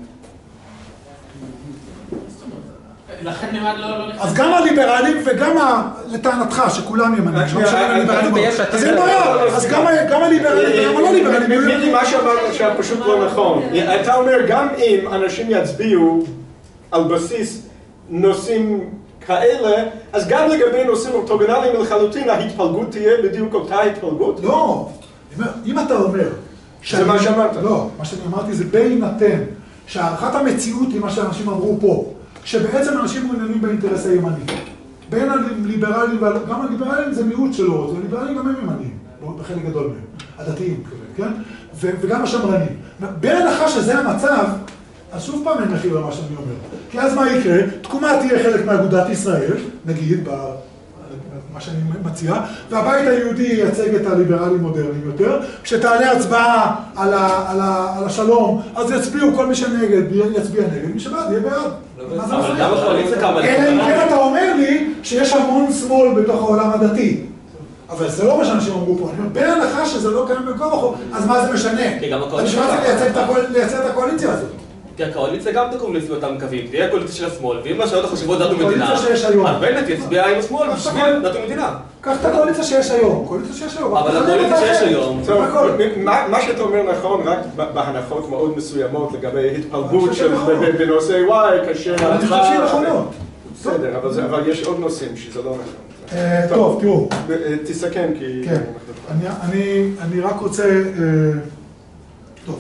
אז גם הליברלים וגם לטענתך שכולם ימנים, אז אין בעיה, אז גם הליברלים וגם הלא ליברלים. מה שאמרת עכשיו פשוט לא נכון. אתה אומר גם אם אנשים יצביעו על בסיס נושאים כאלה, אז גם לגבי נושאים אורתוגונליים לחלוטין ההתפלגות תהיה בדיוק אותה התפלגות? לא, אם אתה אומר... זה מה שאמרת. לא, מה שאני אמרתי זה בהינתן שהערכת המציאות היא מה שאנשים אמרו פה. שבעצם אנשים מעוניינים באינטרס הימני. בין הליברלים, גם הליברלים זה מיעוט שלו, זה ליברלים גם הם ימניים, בחלק גדול מהם, הדתיים, כן? וגם השמרנים. בהנחה שזה המצב, אז שוב פעם אין מחיר למה שאני אומר. כי אז מה יקרה? תקומה תהיה חלק מאגודת ישראל, נגיד, מה שאני מציע, והבית היהודי ייצג את הליברלים מודרניים יותר. כשתעלה הצבעה על השלום, אז יצביעו כל מי שנגד, יצביע נגד, מי שבעד יהיה בעד. אלא אם כן אתה אומר לי שיש המון שמאל בתוך העולם הדתי. אבל זה לא מה שאנשים אמרו פה. אני אומר, בהנחה שזה לא קיים בכל מקום, אז מה זה משנה? אני שמעתי לייצר את הקואליציה הזאת. כי הקואליציה גם תקום לפי אותם קווים, תהיה הקואליציה של השמאל, ואם השאלות החשובות דת ומדינה, אז בנט יצביע עם השמאל בשביל דת ומדינה. קח את הקואליציה שיש היום, אבל הקואליציה שיש היום... מה שאתה אומר נכון, רק בהנחות מאוד מסוימות לגבי התפלגות בנושא Y, כאשר... אני חושב שהיא נכונות. בסדר, אבל יש עוד נושאים שזה לא נכון. טוב, תראו. תסכם כי... כן, אני רק רוצה... טוב.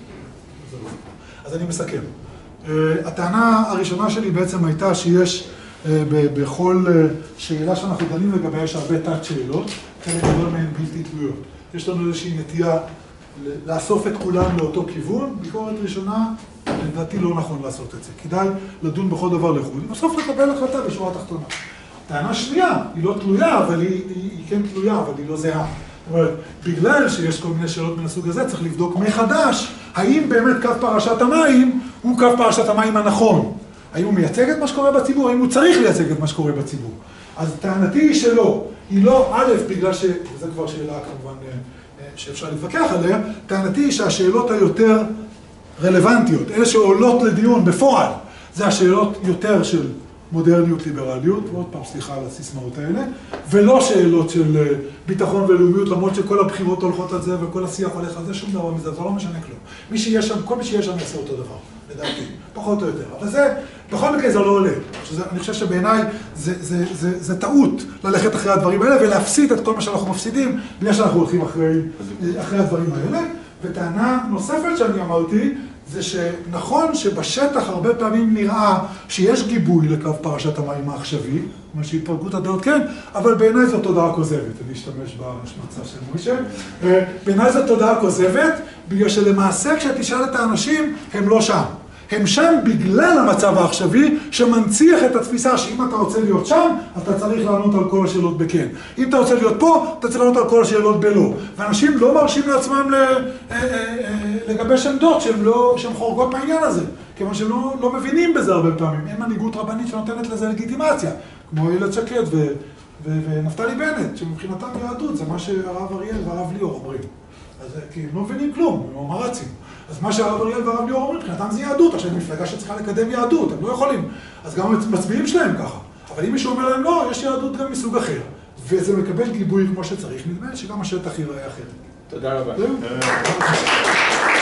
אז אני מסכם. הטענה הראשונה שלי בעצם הייתה שיש בכל שאלה שאנחנו דנים לגבי יש הרבה תת שאלות, חלק גדול מהן בלתי תלויות. יש לנו איזושהי נטייה לאסוף את כולם לאותו כיוון, ביקורת ראשונה, לדעתי לא נכון לעשות את זה. כדאי לדון בכל דבר לחוד, בסוף לקבל החלטה בשורה התחתונה. טענה שנייה, היא לא תלויה, אבל היא כן תלויה, אבל היא לא זהה. זאת אומרת, בגלל שיש כל מיני שאלות מן הסוג הזה, צריך לבדוק מחדש, האם באמת קו פרשת המים הוא קו פרשת המים הנכון. האם הוא מייצג את מה שקורה בציבור? האם הוא צריך לייצג את מה שקורה בציבור? אז טענתי היא שלא. היא לא א', בגלל ש... וזו כבר שאלה כמובן שאפשר להתווכח עליה, טענתי היא שהשאלות היותר רלוונטיות, אלה שעולות לדיון בפועל, זה השאלות יותר של מודרניות, ליברליות, ועוד פעם סליחה על הסיסמאות האלה, ולא שאלות של ביטחון ולאומיות, למרות שכל הבחירות הולכות על זה וכל השיח הולך על זה, שום דבר מזה, זה לא משנה כלום. מי שיש שם, כל מי שיש שם יעשה אותו דבר, לדעתי, פחות או יותר. אבל זה, בכל מקרה זה לא עולה. אני חושב שבעיניי זה טעות ללכת אחרי הדברים האלה ולהפסיד את כל מה שאנחנו מפסידים, בגלל שאנחנו הולכים אחרי הדברים האלה. וטענה נוספת שאני אמרתי, זה שנכון שבשטח הרבה פעמים נראה שיש גיבוי לקו פרשת המים העכשווי, מה שהתפלגות הדעות כן, אבל בעיניי זו תודעה כוזבת, אני אשתמש בהשמצה של מוישה. בעיניי זו תודעה כוזבת, בגלל שלמעשה כשתשאל את האנשים, הם לא שם. הם שם בגלל המצב העכשווי שמנציח את התפיסה שאם אתה רוצה להיות שם, אתה צריך לענות על כל השאלות בכן. אם אתה רוצה להיות פה, אתה צריך לענות על כל השאלות בלא. ואנשים לא מרשים לעצמם לגבש עמדות שהן חורגות מהעניין הזה, כיוון שהם לא מבינים בזה הרבה פעמים. אין מנהיגות רבנית שנותנת לזה לגיטימציה, כמו איילת שקד ונפתלי בנט, שמבחינתם יהדות זה מה שהרב אריאל והרב ליאור אומרים. אז כי הם לא מבינים כלום, הם מרצים. אז מה שהרב אריאל והרב ליאור אומרים, מבחינתם זה יהדות, עכשיו מפלגה שצריכה לקדם יהדות, הם לא יכולים. אז גם מצביעים שלהם ככה. אבל אם מישהו אומר להם, לא, יש יהדות גם מסוג אחר. וזה מקבל גיבוי כמו שצריך, נדמה שגם השטח ייראה אחרת. תודה רבה.